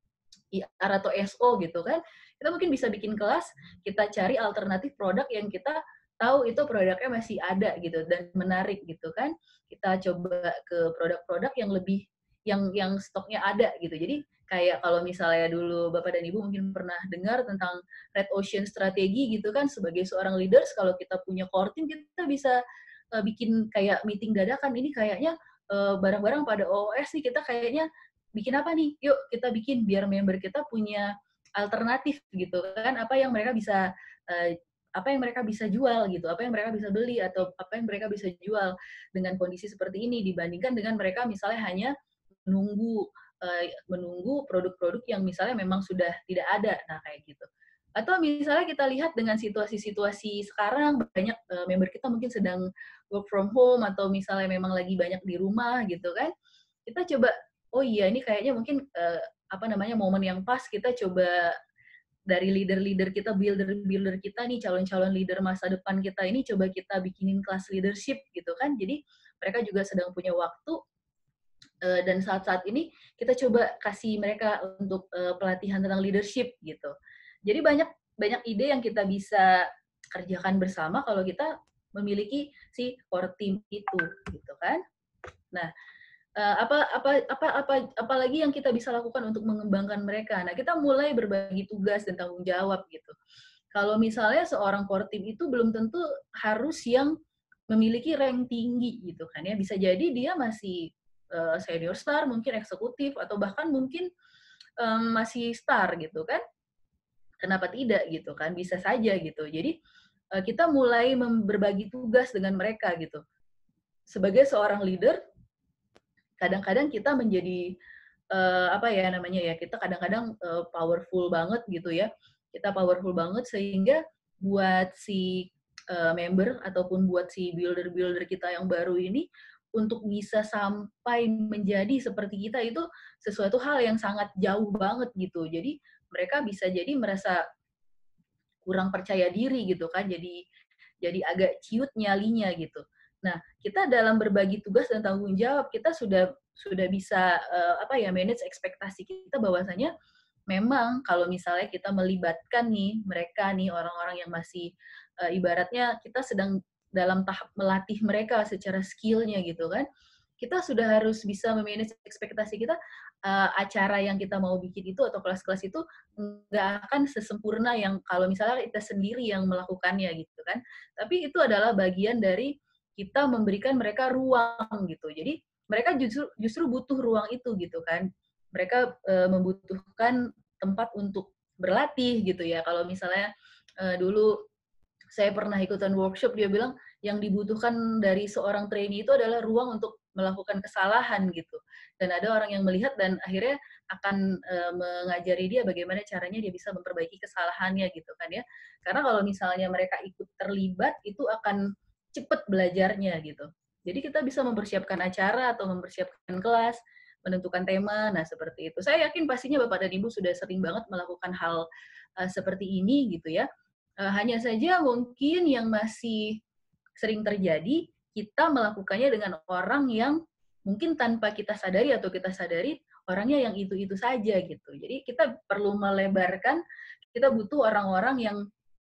I R atau S O gitu kan. Kita mungkin bisa bikin kelas, kita cari alternatif produk yang kita tahu itu produknya masih ada gitu dan menarik gitu kan. Kita coba ke produk-produk yang lebih yang yang stoknya ada gitu. Jadi kayak kalau misalnya dulu Bapak dan Ibu mungkin pernah dengar tentang Red Ocean Strategi gitu kan, sebagai seorang leaders kalau kita punya core team kita bisa, eee, bikin kayak meeting dadakan, ini kayaknya, eee, barang-barang pada O O S nih, kita kayaknya bikin apa nih? Yuk kita bikin biar member kita punya alternatif gitu kan, apa yang mereka bisa, eee, apa yang mereka bisa jual gitu, apa yang mereka bisa beli atau apa yang mereka bisa jual dengan kondisi seperti ini dibandingkan dengan mereka misalnya hanya menunggu, eee, menunggu produk-produk yang misalnya memang sudah tidak ada. Nah, kayak gitu. Atau misalnya kita lihat dengan situasi-situasi sekarang banyak, eee, member kita mungkin sedang work from home atau misalnya memang lagi banyak di rumah gitu kan. Kita coba, oh iya ini kayaknya mungkin, eee, apa namanya, momen yang pas kita coba dari leader-leader kita, builder-builder kita nih, calon-calon leader masa depan kita ini coba kita bikinin kelas leadership gitu kan. Jadi mereka juga sedang punya waktu, eee, dan saat-saat ini kita coba kasih mereka untuk, eee, pelatihan tentang leadership gitu. Jadi banyak banyak ide yang kita bisa kerjakan bersama kalau kita memiliki si core team itu gitu kan. Nah, Eee, apa apa apa apa apalagi yang kita bisa lakukan untuk mengembangkan mereka. Nah, kita mulai berbagi tugas dan tanggung jawab gitu. Kalau misalnya seorang core team itu belum tentu harus yang memiliki rank tinggi gitu kan ya, bisa jadi dia masih, eee, senior star, mungkin eksekutif, atau bahkan mungkin, mmm, masih star gitu kan. Kenapa tidak gitu kan, bisa saja gitu. Jadi, eee, kita mulai mem berbagi tugas dengan mereka gitu. Sebagai seorang leader, kadang-kadang kita menjadi, eee, apa ya namanya ya, kita kadang-kadang, eee, powerful banget gitu ya. Kita powerful banget sehingga buat si, eee, member ataupun buat si builder-builder kita yang baru ini, untuk bisa sampai menjadi seperti kita itu sesuatu hal yang sangat jauh banget gitu. Jadi mereka bisa jadi merasa kurang percaya diri gitu kan, jadi jadi agak ciut nyalinya gitu. Nah, kita dalam berbagi tugas dan tanggung jawab, kita sudah sudah bisa, eee, apa ya, manage ekspektasi kita bahwasanya memang kalau misalnya kita melibatkan nih, mereka nih, orang-orang yang masih, eee, ibaratnya kita sedang dalam tahap melatih mereka secara skill-nya gitu kan, kita sudah harus bisa me-manage ekspektasi kita, eee, acara yang kita mau bikin itu atau kelas-kelas itu nggak akan sesempurna yang kalau misalnya kita sendiri yang melakukannya gitu kan. Tapi itu adalah bagian dari kita memberikan mereka ruang gitu. Jadi mereka justru justru butuh ruang itu gitu kan. Mereka, eee, membutuhkan tempat untuk berlatih gitu ya. Kalau misalnya, eee, dulu saya pernah ikutan workshop, dia bilang yang dibutuhkan dari seorang trainee itu adalah ruang untuk melakukan kesalahan gitu. Dan ada orang yang melihat dan akhirnya akan, eee, mengajari dia bagaimana caranya dia bisa memperbaiki kesalahannya gitu kan ya. Karena kalau misalnya mereka ikut terlibat, itu akan cepat belajarnya gitu. Jadi kita bisa mempersiapkan acara atau mempersiapkan kelas, menentukan tema, nah seperti itu. Saya yakin pastinya Bapak dan Ibu sudah sering banget melakukan hal, eee, seperti ini gitu ya. Eee, hanya saja mungkin yang masih sering terjadi, kita melakukannya dengan orang yang mungkin tanpa kita sadari atau kita sadari, orangnya yang itu-itu saja gitu. Jadi kita perlu melebarkan, kita butuh orang-orang yang,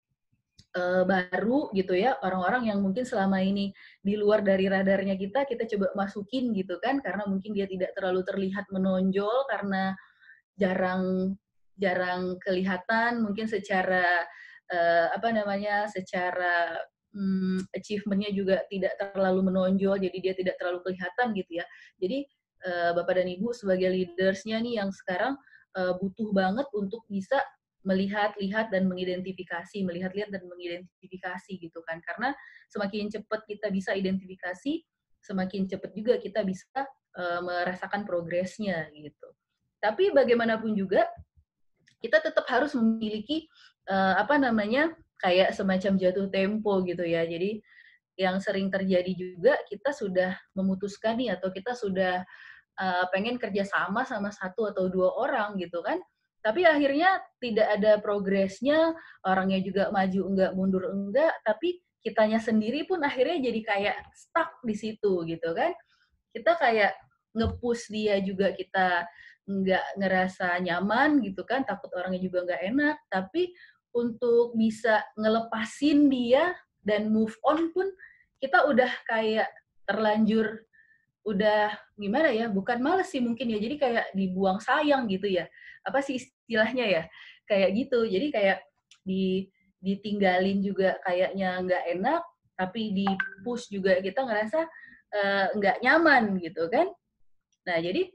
eee, baru gitu ya, orang-orang yang mungkin selama ini di luar dari radarnya kita, kita coba masukin gitu kan, karena mungkin dia tidak terlalu terlihat menonjol, karena jarang jarang kelihatan, mungkin secara uh, apa namanya, secara um, achievement-nya juga tidak terlalu menonjol, jadi dia tidak terlalu kelihatan gitu ya. Jadi uh, Bapak dan Ibu sebagai leaders-nya nih yang sekarang uh, butuh banget untuk bisa melihat-lihat dan mengidentifikasi, melihat-lihat dan mengidentifikasi gitu kan. Karena semakin cepat kita bisa identifikasi, semakin cepat juga kita bisa uh, merasakan progresnya gitu. Tapi bagaimanapun juga kita tetap harus memiliki uh, apa namanya kayak semacam jatuh tempo gitu ya. Jadi yang sering terjadi juga kita sudah memutuskan nih atau kita sudah uh, pengen kerjasama sama satu atau dua orang gitu kan. Tapi akhirnya tidak ada progresnya, orangnya juga maju enggak, mundur enggak, tapi kitanya sendiri pun akhirnya jadi kayak stuck di situ gitu kan. Kita kayak nge-push dia juga kita nggak ngerasa nyaman gitu kan, takut orangnya juga nggak enak, tapi untuk bisa ngelepasin dia dan move on pun kita udah kayak terlanjur udah gimana ya, bukan males sih mungkin ya, jadi kayak dibuang sayang gitu ya. Apa sih istilahnya ya? Kayak gitu. Jadi kayak di ditinggalin juga kayaknya nggak enak, tapi di-push juga kita ngerasa uh, nggak nyaman gitu kan. Nah, jadi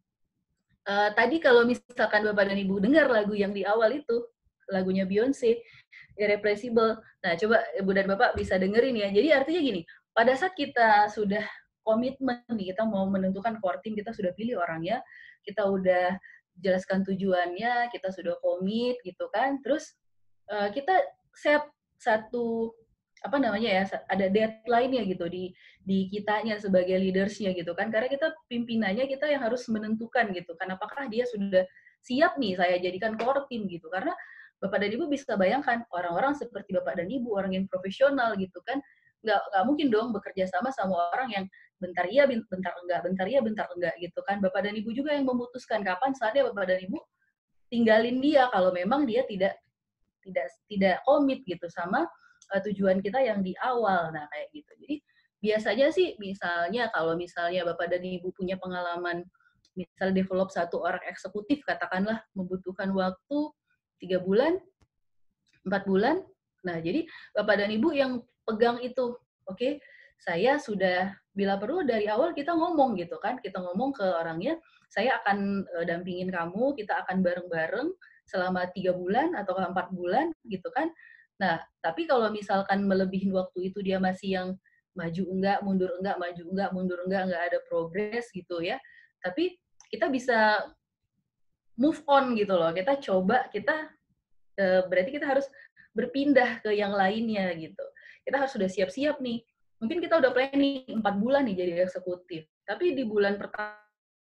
uh, tadi kalau misalkan Bapak dan Ibu dengar lagu yang di awal itu, lagunya Beyonce, Irreplaceable. Nah, coba Ibu dan Bapak bisa dengerin ya. Jadi artinya gini, pada saat kita sudah komitmen nih, kita mau menentukan core team, kita sudah pilih orangnya, kita udah jelaskan tujuannya, kita sudah komit gitu kan, terus uh, kita set satu apa namanya ya, ada deadline-nya gitu di di kitanya sebagai leaders-nya gitu kan, karena kita pimpinannya kita yang harus menentukan gitu kan, apakah dia sudah siap nih saya jadikan core team gitu, karena Bapak dan Ibu bisa bayangkan orang-orang seperti Bapak dan Ibu, orang yang profesional gitu kan, nggak nggak mungkin dong bekerja sama sama orang yang bentar iya, bentar enggak, bentar iya, bentar enggak gitu kan. Bapak dan Ibu juga yang memutuskan kapan saatnya Bapak dan Ibu tinggalin dia kalau memang dia tidak tidak tidak komit gitu sama uh, tujuan kita yang di awal. Nah, kayak gitu. Jadi biasanya sih misalnya kalau misalnya Bapak dan Ibu punya pengalaman misal develop satu orang eksekutif katakanlah membutuhkan waktu tiga bulan, empat bulan. Nah, jadi Bapak dan Ibu yang pegang itu. Oke, okay, saya sudah bila perlu dari awal kita ngomong gitu kan. Kita ngomong ke orangnya, saya akan uh, dampingin kamu, kita akan bareng-bareng selama tiga bulan atau empat bulan gitu kan. Nah, tapi kalau misalkan melebihi waktu itu dia masih yang maju enggak, mundur enggak, maju enggak, mundur enggak, enggak ada progres gitu ya. Tapi kita bisa move on gitu loh. Kita coba, kita uh, berarti kita harus berpindah ke yang lainnya gitu. Kita harus sudah siap-siap nih. Mungkin kita udah planning empat bulan nih jadi eksekutif. Tapi di bulan pertama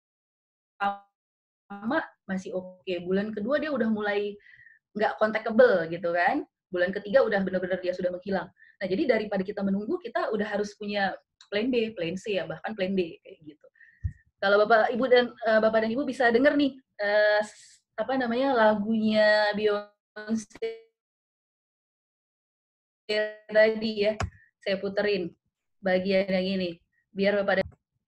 masih oke. Okay. Bulan kedua dia udah mulai nggak contactable gitu kan. Bulan ketiga udah benar-benar dia sudah menghilang. Nah, jadi daripada kita menunggu, kita udah harus punya plan B, plan C ya, bahkan plan D kayak gitu. Kalau Bapak Ibu dan uh, Bapak dan Ibu bisa denger nih uh, apa namanya lagunya Beyonce tadi ya, saya puterin bagian yang ini biar Bapak dan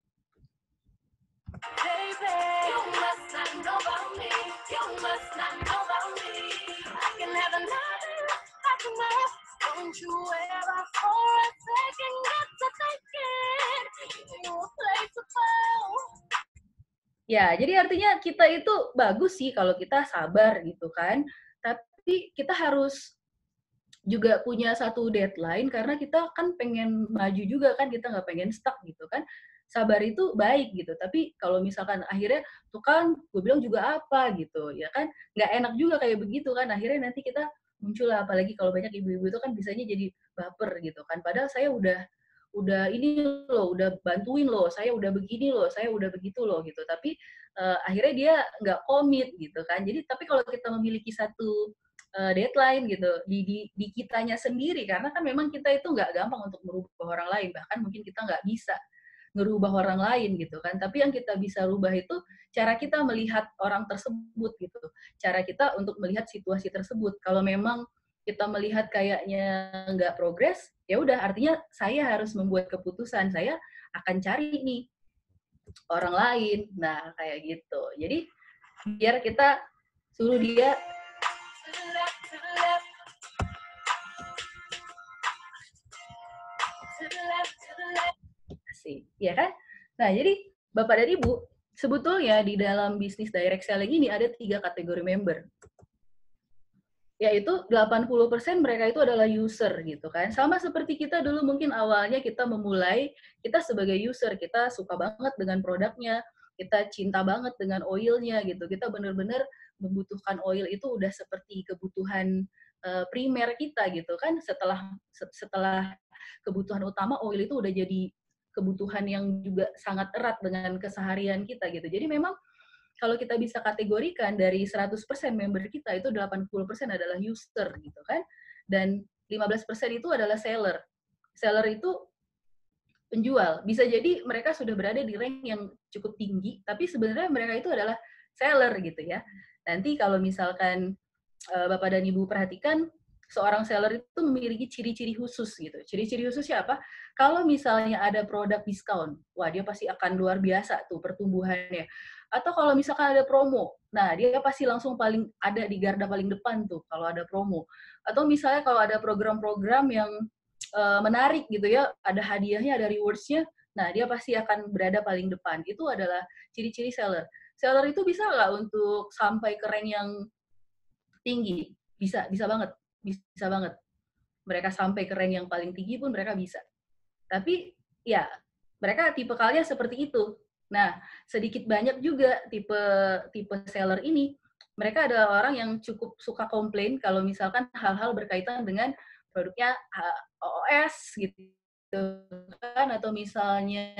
ya, jadi artinya kita itu bagus sih kalau kita sabar gitu kan. Tapi kita harus juga punya satu deadline karena kita kan pengen maju juga kan, kita nggak pengen stuck gitu kan. Sabar itu baik gitu, tapi kalau misalkan akhirnya tuh kan gue bilang juga apa gitu ya kan, nggak enak juga kayak begitu kan, akhirnya nanti kita muncul lah, apalagi kalau banyak ibu-ibu itu kan bisanya jadi baper gitu kan, padahal saya udah udah ini loh, udah bantuin loh, saya udah begini loh, saya udah begitu loh gitu, tapi uh, akhirnya dia nggak komit gitu kan. Jadi tapi kalau kita memiliki satu uh, deadline gitu di, di di kitanya sendiri, karena kan memang kita itu nggak gampang untuk merubah orang lain, bahkan mungkin kita nggak bisa ngerubah orang lain gitu kan, tapi yang kita bisa rubah itu cara kita melihat orang tersebut gitu, cara kita untuk melihat situasi tersebut. Kalau memang kita melihat kayaknya nggak progres, ya udah artinya saya harus membuat keputusan, saya akan cari nih orang lain. Nah, kayak gitu. Jadi biar kita suruh dia sih, ya kan? Nah, jadi Bapak dan Ibu, sebetulnya di dalam bisnis direct selling ini ada tiga kategori member. Yaitu delapan puluh persen mereka itu adalah user gitu kan. Sama seperti kita dulu mungkin awalnya kita memulai, kita sebagai user, kita suka banget dengan produknya, kita cinta banget dengan oilnya gitu. Kita benar-benar membutuhkan oil itu udah seperti kebutuhan uh, primer kita gitu kan. Setelah setelah kebutuhan utama, oil itu udah jadi kebutuhan yang juga sangat erat dengan keseharian kita gitu. Jadi memang kalau kita bisa kategorikan dari seratus persen member kita itu delapan puluh persen adalah user gitu kan. Dan lima belas persen itu adalah seller. Seller itu penjual. Bisa jadi mereka sudah berada di rank yang cukup tinggi, tapi sebenarnya mereka itu adalah seller gitu ya. Nanti kalau misalkan uh, Bapak dan Ibu perhatikan, seorang seller itu memiliki ciri-ciri khusus gitu. Ciri-ciri khususnya apa? Kalau misalnya ada produk diskon, wah dia pasti akan luar biasa tuh pertumbuhannya. Atau kalau misalkan ada promo, nah dia pasti langsung paling ada di garda paling depan tuh kalau ada promo. Atau misalnya kalau ada program-program yang uh, menarik gitu ya, ada hadiahnya, ada rewards-nya, nah dia pasti akan berada paling depan. Itu adalah ciri-ciri seller. Seller itu bisa nggak untuk sampai ke rank yang tinggi? Bisa, bisa banget. Bisa banget. Mereka sampai ke rank yang paling tinggi pun mereka bisa. Tapi ya mereka tipe kalian seperti itu. Nah, sedikit banyak juga tipe tipe seller ini, mereka adalah orang yang cukup suka komplain kalau misalkan hal-hal berkaitan dengan produknya O O S gitu kan, atau misalnya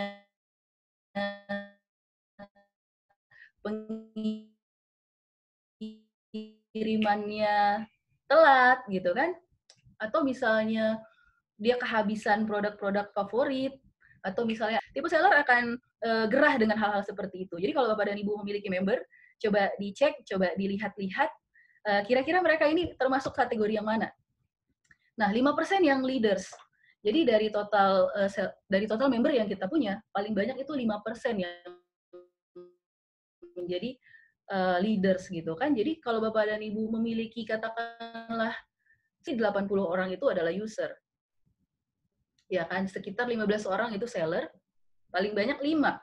pengirimannya telat gitu kan, atau misalnya dia kehabisan produk-produk favorit, atau misalnya tipe seller akan uh, gerah dengan hal-hal seperti itu. Jadi kalau Bapak dan Ibu memiliki member, coba dicek, coba dilihat-lihat, uh, kira-kira mereka ini termasuk kategori yang mana. Nah, lima persen yang leaders. Jadi dari total uh, dari total member yang kita punya, paling banyak itu lima persen yang menjadi uh, leaders gitu kan. Jadi kalau Bapak dan Ibu memiliki katakanlah si delapan puluh orang itu adalah user. Ya kan, sekitar lima belas orang itu seller, paling banyak lima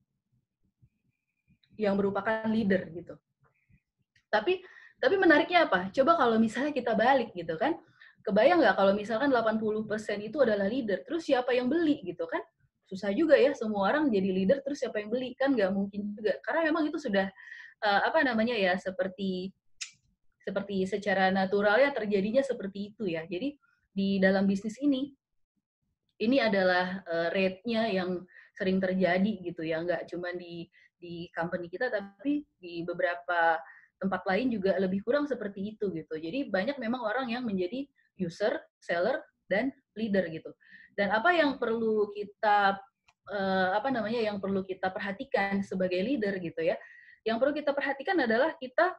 yang merupakan leader gitu. Tapi tapi menariknya apa? Coba kalau misalnya kita balik gitu kan, kebayang nggak kalau misalkan delapan puluh persen itu adalah leader, terus siapa yang beli gitu kan? Susah juga ya, semua orang jadi leader, terus siapa yang beli? Kan nggak mungkin juga. Karena memang itu sudah, uh, apa namanya ya, seperti seperti secara naturalnya terjadinya seperti itu ya. Jadi di dalam bisnis ini, ini adalah uh, rate-nya yang sering terjadi gitu ya, nggak cuma di di company kita, tapi di beberapa tempat lain juga lebih kurang seperti itu gitu. Jadi banyak memang orang yang menjadi user, seller, dan leader gitu. Dan apa yang perlu kita uh, apa namanya yang perlu kita perhatikan sebagai leader gitu ya, yang perlu kita perhatikan adalah kita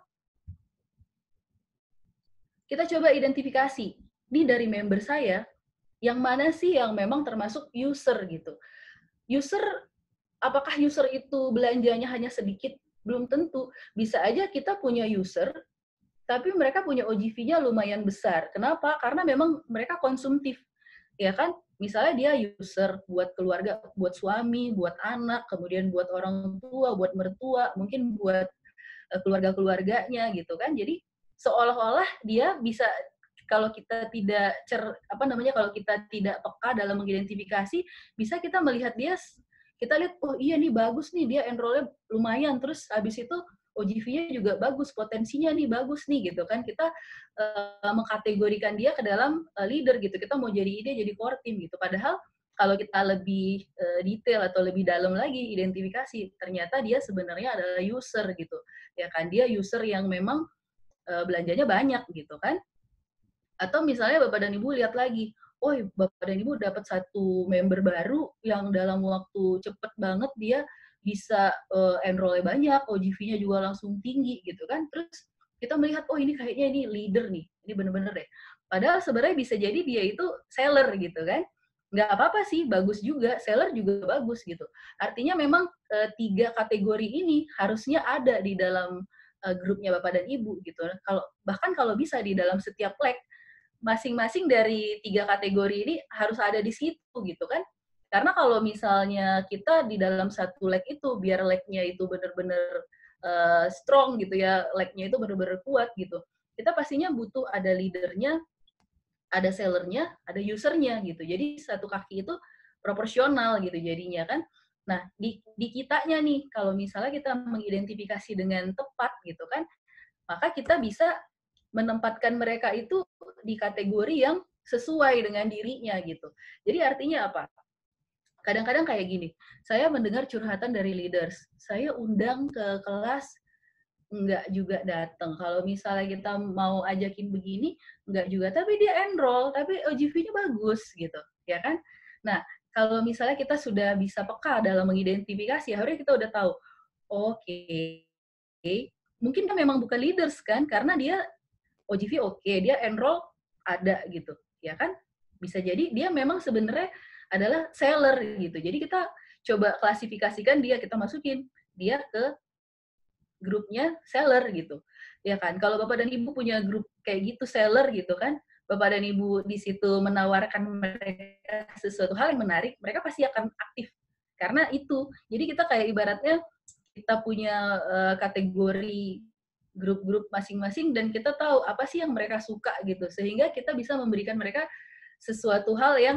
kita coba identifikasi ini dari member saya yang mana sih yang memang termasuk user gitu. User, apakah user itu belanjanya hanya sedikit? Belum tentu. Bisa aja kita punya user, tapi mereka punya O G V-nya lumayan besar. Kenapa? Karena memang mereka konsumtif. Ya kan? Misalnya dia user buat keluarga, buat suami, buat anak, kemudian buat orang tua, buat mertua, mungkin buat keluarga-keluarganya gitu kan. Jadi seolah-olah dia bisa, kalau kita tidak cer apa namanya kalau kita tidak peka dalam mengidentifikasi, bisa kita melihat dia, kita lihat oh iya nih bagus nih, dia enroll-nya lumayan, terus habis itu O G V-nya juga bagus, potensinya nih bagus nih gitu kan. Kita uh, mengkategorikan dia ke dalam uh, leader gitu. Kita mau jadi ide jadi core team gitu. Padahal kalau kita lebih uh, detail atau lebih dalam lagi identifikasi, ternyata dia sebenarnya adalah user gitu. Ya kan, dia user yang memang uh, belanjanya banyak gitu kan. Atau misalnya Bapak dan Ibu lihat lagi, oh Bapak dan Ibu dapat satu member baru yang dalam waktu cepat banget dia bisa uh, enroll-nya banyak, O G V-nya juga langsung tinggi gitu kan. Terus kita melihat, oh ini kayaknya ini leader nih, ini bener-bener deh. Padahal sebenarnya bisa jadi dia itu seller gitu kan. Nggak apa-apa sih, bagus juga, seller juga bagus gitu. Artinya memang uh, tiga kategori ini harusnya ada di dalam uh, grupnya Bapak dan Ibu gitu. Kalau bahkan kalau bisa di dalam setiap leg masing-masing dari tiga kategori ini harus ada di situ gitu kan. Karena kalau misalnya kita di dalam satu leg itu biar legnya itu benar-benar uh, strong gitu ya, legnya itu benar-benar kuat gitu. Kita pastinya butuh ada leadernya, ada sellernya, ada usernya gitu. Jadi satu kaki itu proporsional gitu jadinya kan. Nah, di, di kitanya nih, kalau misalnya kita mengidentifikasi dengan tepat gitu kan, maka kita bisa menempatkan mereka itu di kategori yang sesuai dengan dirinya gitu. Jadi artinya apa? Kadang-kadang kayak gini, saya mendengar curhatan dari leaders, saya undang ke kelas, enggak juga datang. Kalau misalnya kita mau ajakin begini, enggak juga. Tapi dia enroll, tapi O G V-nya bagus gitu, ya kan? Nah, kalau misalnya kita sudah bisa peka dalam mengidentifikasi, akhirnya kita udah tahu, oke, okay, mungkin dia memang bukan leaders kan, karena dia O G V oke, okay, dia enroll ada gitu, ya kan? Bisa jadi dia memang sebenarnya adalah seller gitu. Jadi kita coba klasifikasikan dia, kita masukin dia ke grupnya seller gitu, ya kan? Kalau Bapak dan Ibu punya grup kayak gitu seller gitu kan, Bapak dan Ibu di situ menawarkan mereka sesuatu hal yang menarik, mereka pasti akan aktif karena itu. Jadi kita kayak ibaratnya kita punya uh, kategori grup-grup masing-masing dan kita tahu apa sih yang mereka suka gitu, sehingga kita bisa memberikan mereka sesuatu hal yang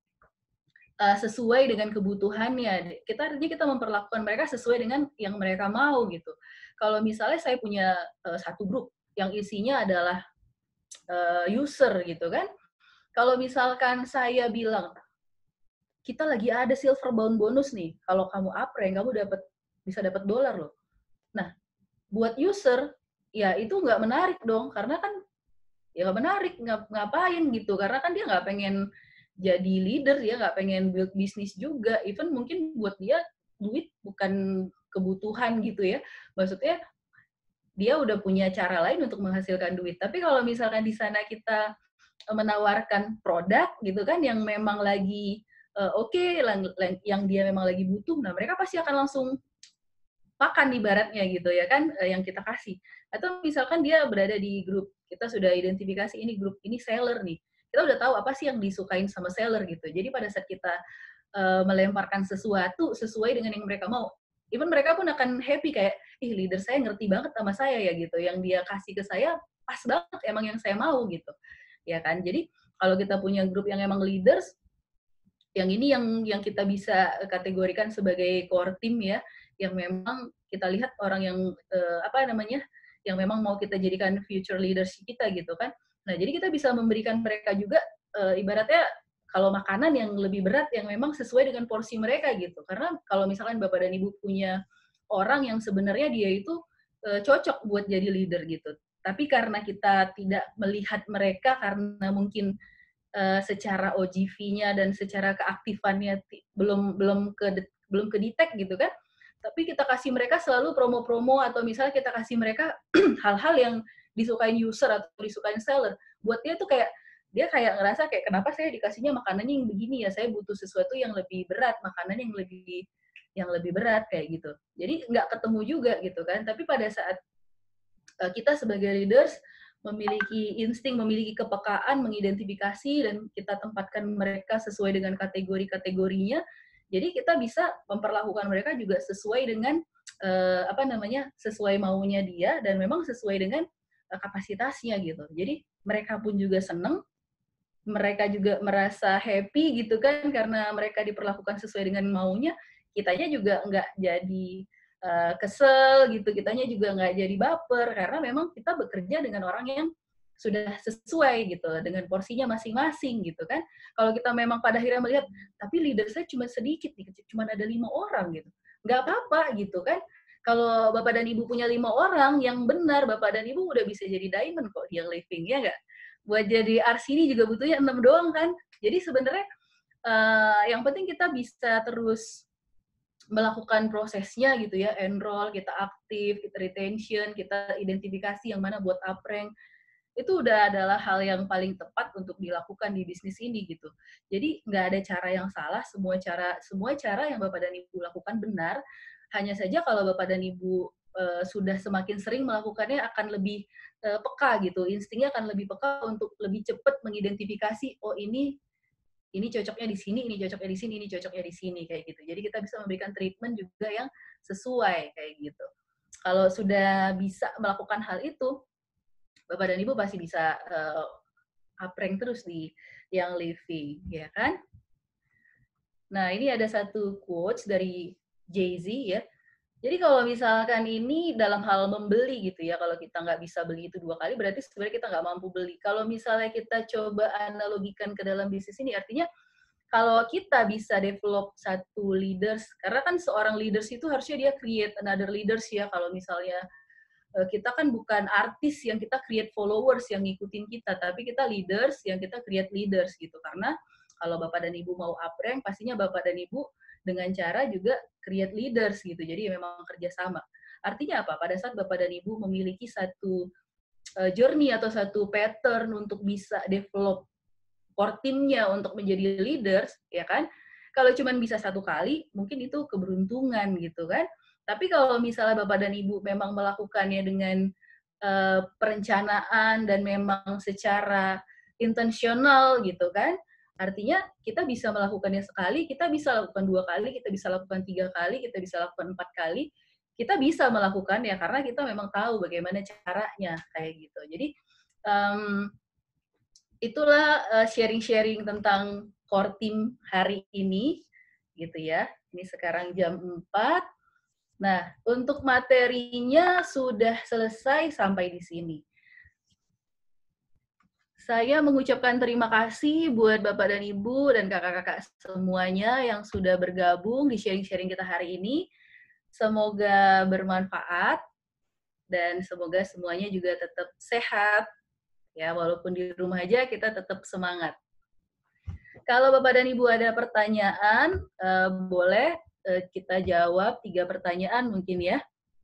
uh, sesuai dengan kebutuhannya. Kita artinya kita memperlakukan mereka sesuai dengan yang mereka mau gitu. Kalau misalnya saya punya uh, satu grup yang isinya adalah uh, user gitu kan, kalau misalkan saya bilang kita lagi ada silver bound bonus nih, kalau kamu uprank kamu dapat bisa dapat dolar loh. Nah, buat user ya itu nggak menarik dong, karena kan ya nggak menarik, ngap, ngapain gitu, karena kan dia nggak pengen jadi leader, dia nggak pengen build bisnis juga, even mungkin buat dia duit bukan kebutuhan gitu ya, maksudnya dia udah punya cara lain untuk menghasilkan duit. Tapi kalau misalkan di sana kita menawarkan produk gitu kan yang memang lagi uh, oke, okay, yang dia memang lagi butuh, nah mereka pasti akan langsung makan ibaratnya gitu ya kan, yang kita kasih. Atau misalkan dia berada di grup, kita sudah identifikasi ini grup ini seller nih, kita udah tahu apa sih yang disukain sama seller gitu. Jadi pada saat kita uh, melemparkan sesuatu sesuai dengan yang mereka mau, even mereka pun akan happy kayak, ih leader saya ngerti banget sama saya ya gitu, yang dia kasih ke saya pas banget emang yang saya mau gitu, ya kan. Jadi kalau kita punya grup yang emang leaders, yang ini yang yang kita bisa kategorikan sebagai core team ya, yang memang kita lihat orang yang uh, apa namanya, yang memang mau kita jadikan future leaders kita gitu kan. Nah jadi kita bisa memberikan mereka juga uh, ibaratnya kalau makanan yang lebih berat yang memang sesuai dengan porsi mereka gitu. Karena kalau misalkan Bapak dan Ibu punya orang yang sebenarnya dia itu uh, cocok buat jadi leader gitu, tapi karena kita tidak melihat mereka karena mungkin Uh, secara O G V-nya dan secara keaktifannya belum belum ke belum ke detect gitu kan. Tapi kita kasih mereka selalu promo-promo atau misalnya kita kasih mereka hal-hal yang disukain user atau disukain seller. Buat dia tuh kayak dia kayak ngerasa kayak kenapa saya dikasihnya makanannya yang begini ya, saya butuh sesuatu yang lebih berat, makanan yang lebih yang lebih berat kayak gitu. Jadi nggak ketemu juga gitu kan. Tapi pada saat uh, kita sebagai leaders memiliki insting, memiliki kepekaan, mengidentifikasi, dan kita tempatkan mereka sesuai dengan kategori-kategorinya. Jadi kita bisa memperlakukan mereka juga sesuai dengan uh, apa namanya, sesuai maunya dia dan memang sesuai dengan uh, kapasitasnya gitu. Jadi mereka pun juga senang, mereka juga merasa happy gitu kan karena mereka diperlakukan sesuai dengan maunya. Kitanya juga nggak jadi uh, kesel gitu, kitanya juga nggak jadi baper karena memang kita bekerja dengan orang yang sudah sesuai gitu dengan porsinya masing-masing gitu kan. Kalau kita memang pada akhirnya melihat tapi leader saya cuma sedikit nih, cuma ada lima orang gitu, nggak apa-apa gitu kan. Kalau Bapak dan Ibu punya lima orang yang benar, Bapak dan Ibu udah bisa jadi diamond kok yang living, ya nggak? Buat jadi R C D juga butuhnya enam doang kan. Jadi sebenarnya uh, yang penting kita bisa terus melakukan prosesnya gitu ya, enroll, kita aktif, kita retention, kita identifikasi yang mana buat uprank. Itu udah adalah hal yang paling tepat untuk dilakukan di bisnis ini gitu. Jadi nggak ada cara yang salah, semua cara semua cara yang Bapak dan Ibu lakukan benar. Hanya saja kalau Bapak dan Ibu uh, sudah semakin sering melakukannya akan lebih uh, peka gitu, instingnya akan lebih peka untuk lebih cepat mengidentifikasi, oh ini ini cocoknya di sini, ini cocoknya di sini, ini cocoknya di sini, kayak gitu. Jadi kita bisa memberikan treatment juga yang sesuai, kayak gitu. Kalau sudah bisa melakukan hal itu, Bapak dan Ibu pasti bisa uh, uprank terus di yang living, ya kan? Nah, ini ada satu quotes dari Jay-Z ya. Jadi kalau misalkan ini dalam hal membeli gitu ya, kalau kita nggak bisa beli itu dua kali, berarti sebenarnya kita nggak mampu beli. Kalau misalnya kita coba analogikan ke dalam bisnis ini, artinya kalau kita bisa develop satu leaders, karena kan seorang leaders itu harusnya dia create another leaders ya, kalau misalnya kita kan bukan artis yang kita create followers yang ngikutin kita, tapi kita leaders yang kita create leaders gitu. Karena kalau Bapak dan Ibu mau up rank, pastinya Bapak dan Ibu dengan cara juga create leaders gitu. Jadi memang kerjasama. Artinya apa? Pada saat Bapak dan Ibu memiliki satu uh, journey atau satu pattern untuk bisa develop core timnya untuk menjadi leaders, ya kan? Kalau cuma bisa satu kali, mungkin itu keberuntungan gitu kan. Tapi kalau misalnya Bapak dan Ibu memang melakukannya dengan uh, perencanaan dan memang secara intensional gitu kan, artinya kita bisa melakukannya sekali, kita bisa lakukan dua kali, kita bisa lakukan tiga kali, kita bisa lakukan empat kali, kita bisa melakukan ya karena kita memang tahu bagaimana caranya kayak gitu. Jadi um, itulah uh, sharing-sharing tentang core team hari ini gitu ya. Ini sekarang jam empat. Nah, untuk materinya sudah selesai sampai di sini. Saya mengucapkan terima kasih buat Bapak dan Ibu dan kakak-kakak semuanya yang sudah bergabung di sharing-sharing kita hari ini. Semoga bermanfaat dan semoga semuanya juga tetap sehat. Ya, walaupun di rumah aja kita tetap semangat. Kalau Bapak dan Ibu ada pertanyaan, uh, boleh uh, kita jawab tiga pertanyaan mungkin ya.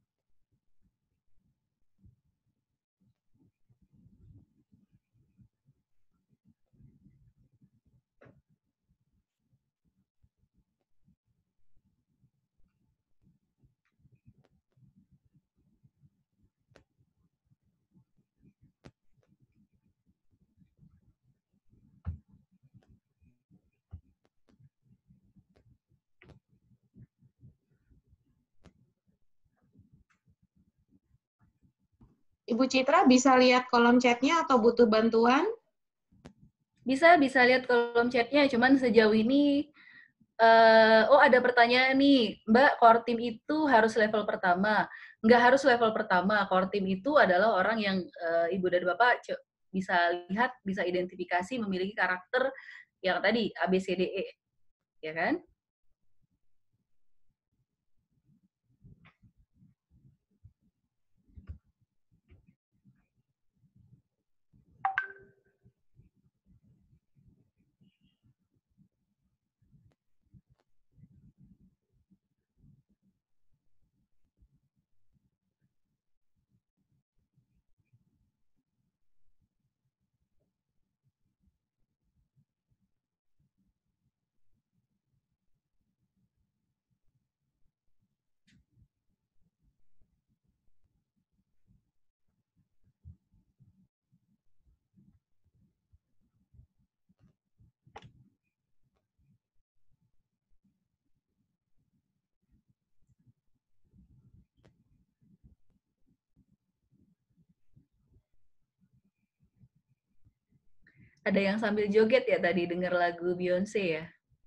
Ibu Citra bisa lihat kolom chatnya atau butuh bantuan? Bisa, bisa lihat kolom chatnya, cuman sejauh ini, uh, oh ada pertanyaan nih, Mbak, core team itu harus level pertama. Nggak harus level pertama, core team itu adalah orang yang uh, Ibu dan Bapak bisa lihat, bisa identifikasi, memiliki karakter yang tadi, A, B, C, D, E, ya kan? Ada yang sambil joget ya tadi, denger lagu Beyonce ya?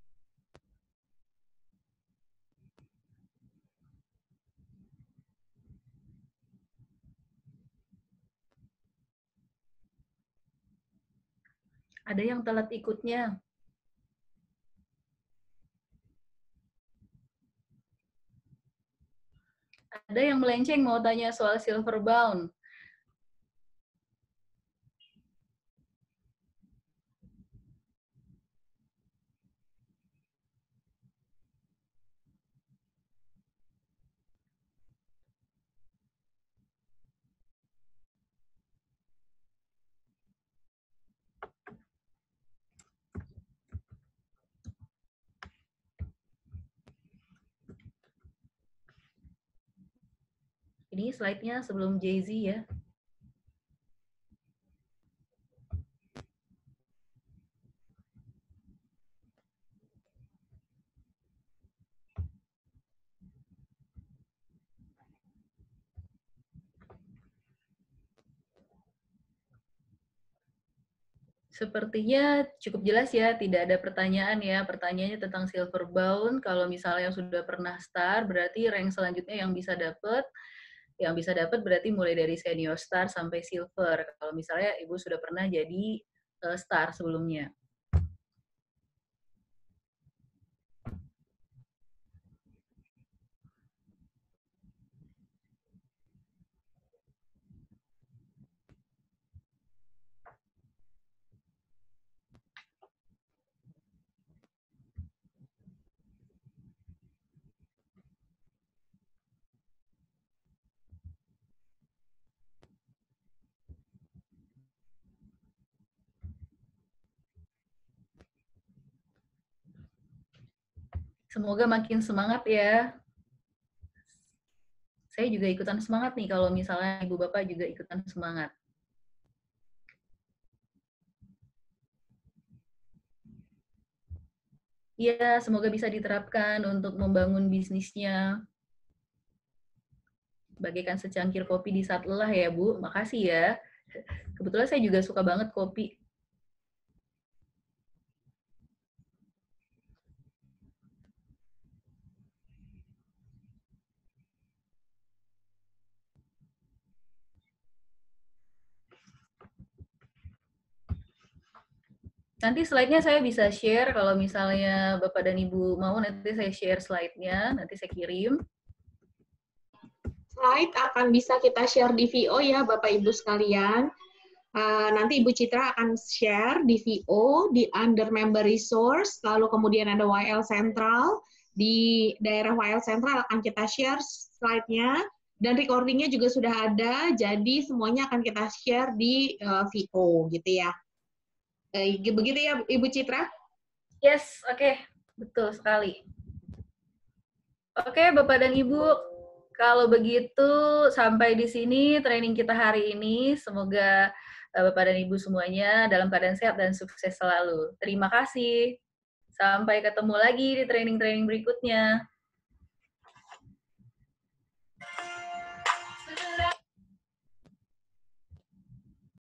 Ada yang telat ikutnya. Ada yang melenceng mau tanya soal Silverbound. Ini slide-nya sebelum Jay-Z ya. Sepertinya cukup jelas ya, tidak ada pertanyaan ya. Pertanyaannya tentang silver bound, kalau misalnya sudah pernah star, berarti rank selanjutnya yang bisa dapat, yang bisa dapat berarti mulai dari senior star sampai silver. Kalau misalnya Ibu sudah pernah jadi uh, star sebelumnya. Semoga makin semangat ya. Saya juga ikutan semangat nih kalau misalnya Ibu Bapak juga ikutan semangat. Iya, semoga bisa diterapkan untuk membangun bisnisnya. Bagaikan secangkir kopi di saat lelah ya, Bu. Makasih ya. Kebetulan saya juga suka banget kopi. Nanti slide-nya saya bisa share, kalau misalnya Bapak dan Ibu mau, nanti saya share slide-nya, nanti saya kirim. Slide akan bisa kita share di V O ya, Bapak Ibu sekalian. Uh, nanti Ibu Citra akan share di V O, di under member resource, lalu kemudian ada Y L Central. Di daerah Y L Central akan kita share slide-nya, dan recording-nya juga sudah ada, jadi semuanya akan kita share di uh, V O, gitu ya. Uh, begitu ya, Ibu Citra? Yes, oke. Okay. Betul sekali. Oke, okay, Bapak dan Ibu. Kalau begitu, sampai di sini training kita hari ini. Semoga Bapak dan Ibu semuanya dalam keadaan sehat dan sukses selalu. Terima kasih. Sampai ketemu lagi di training-training berikutnya.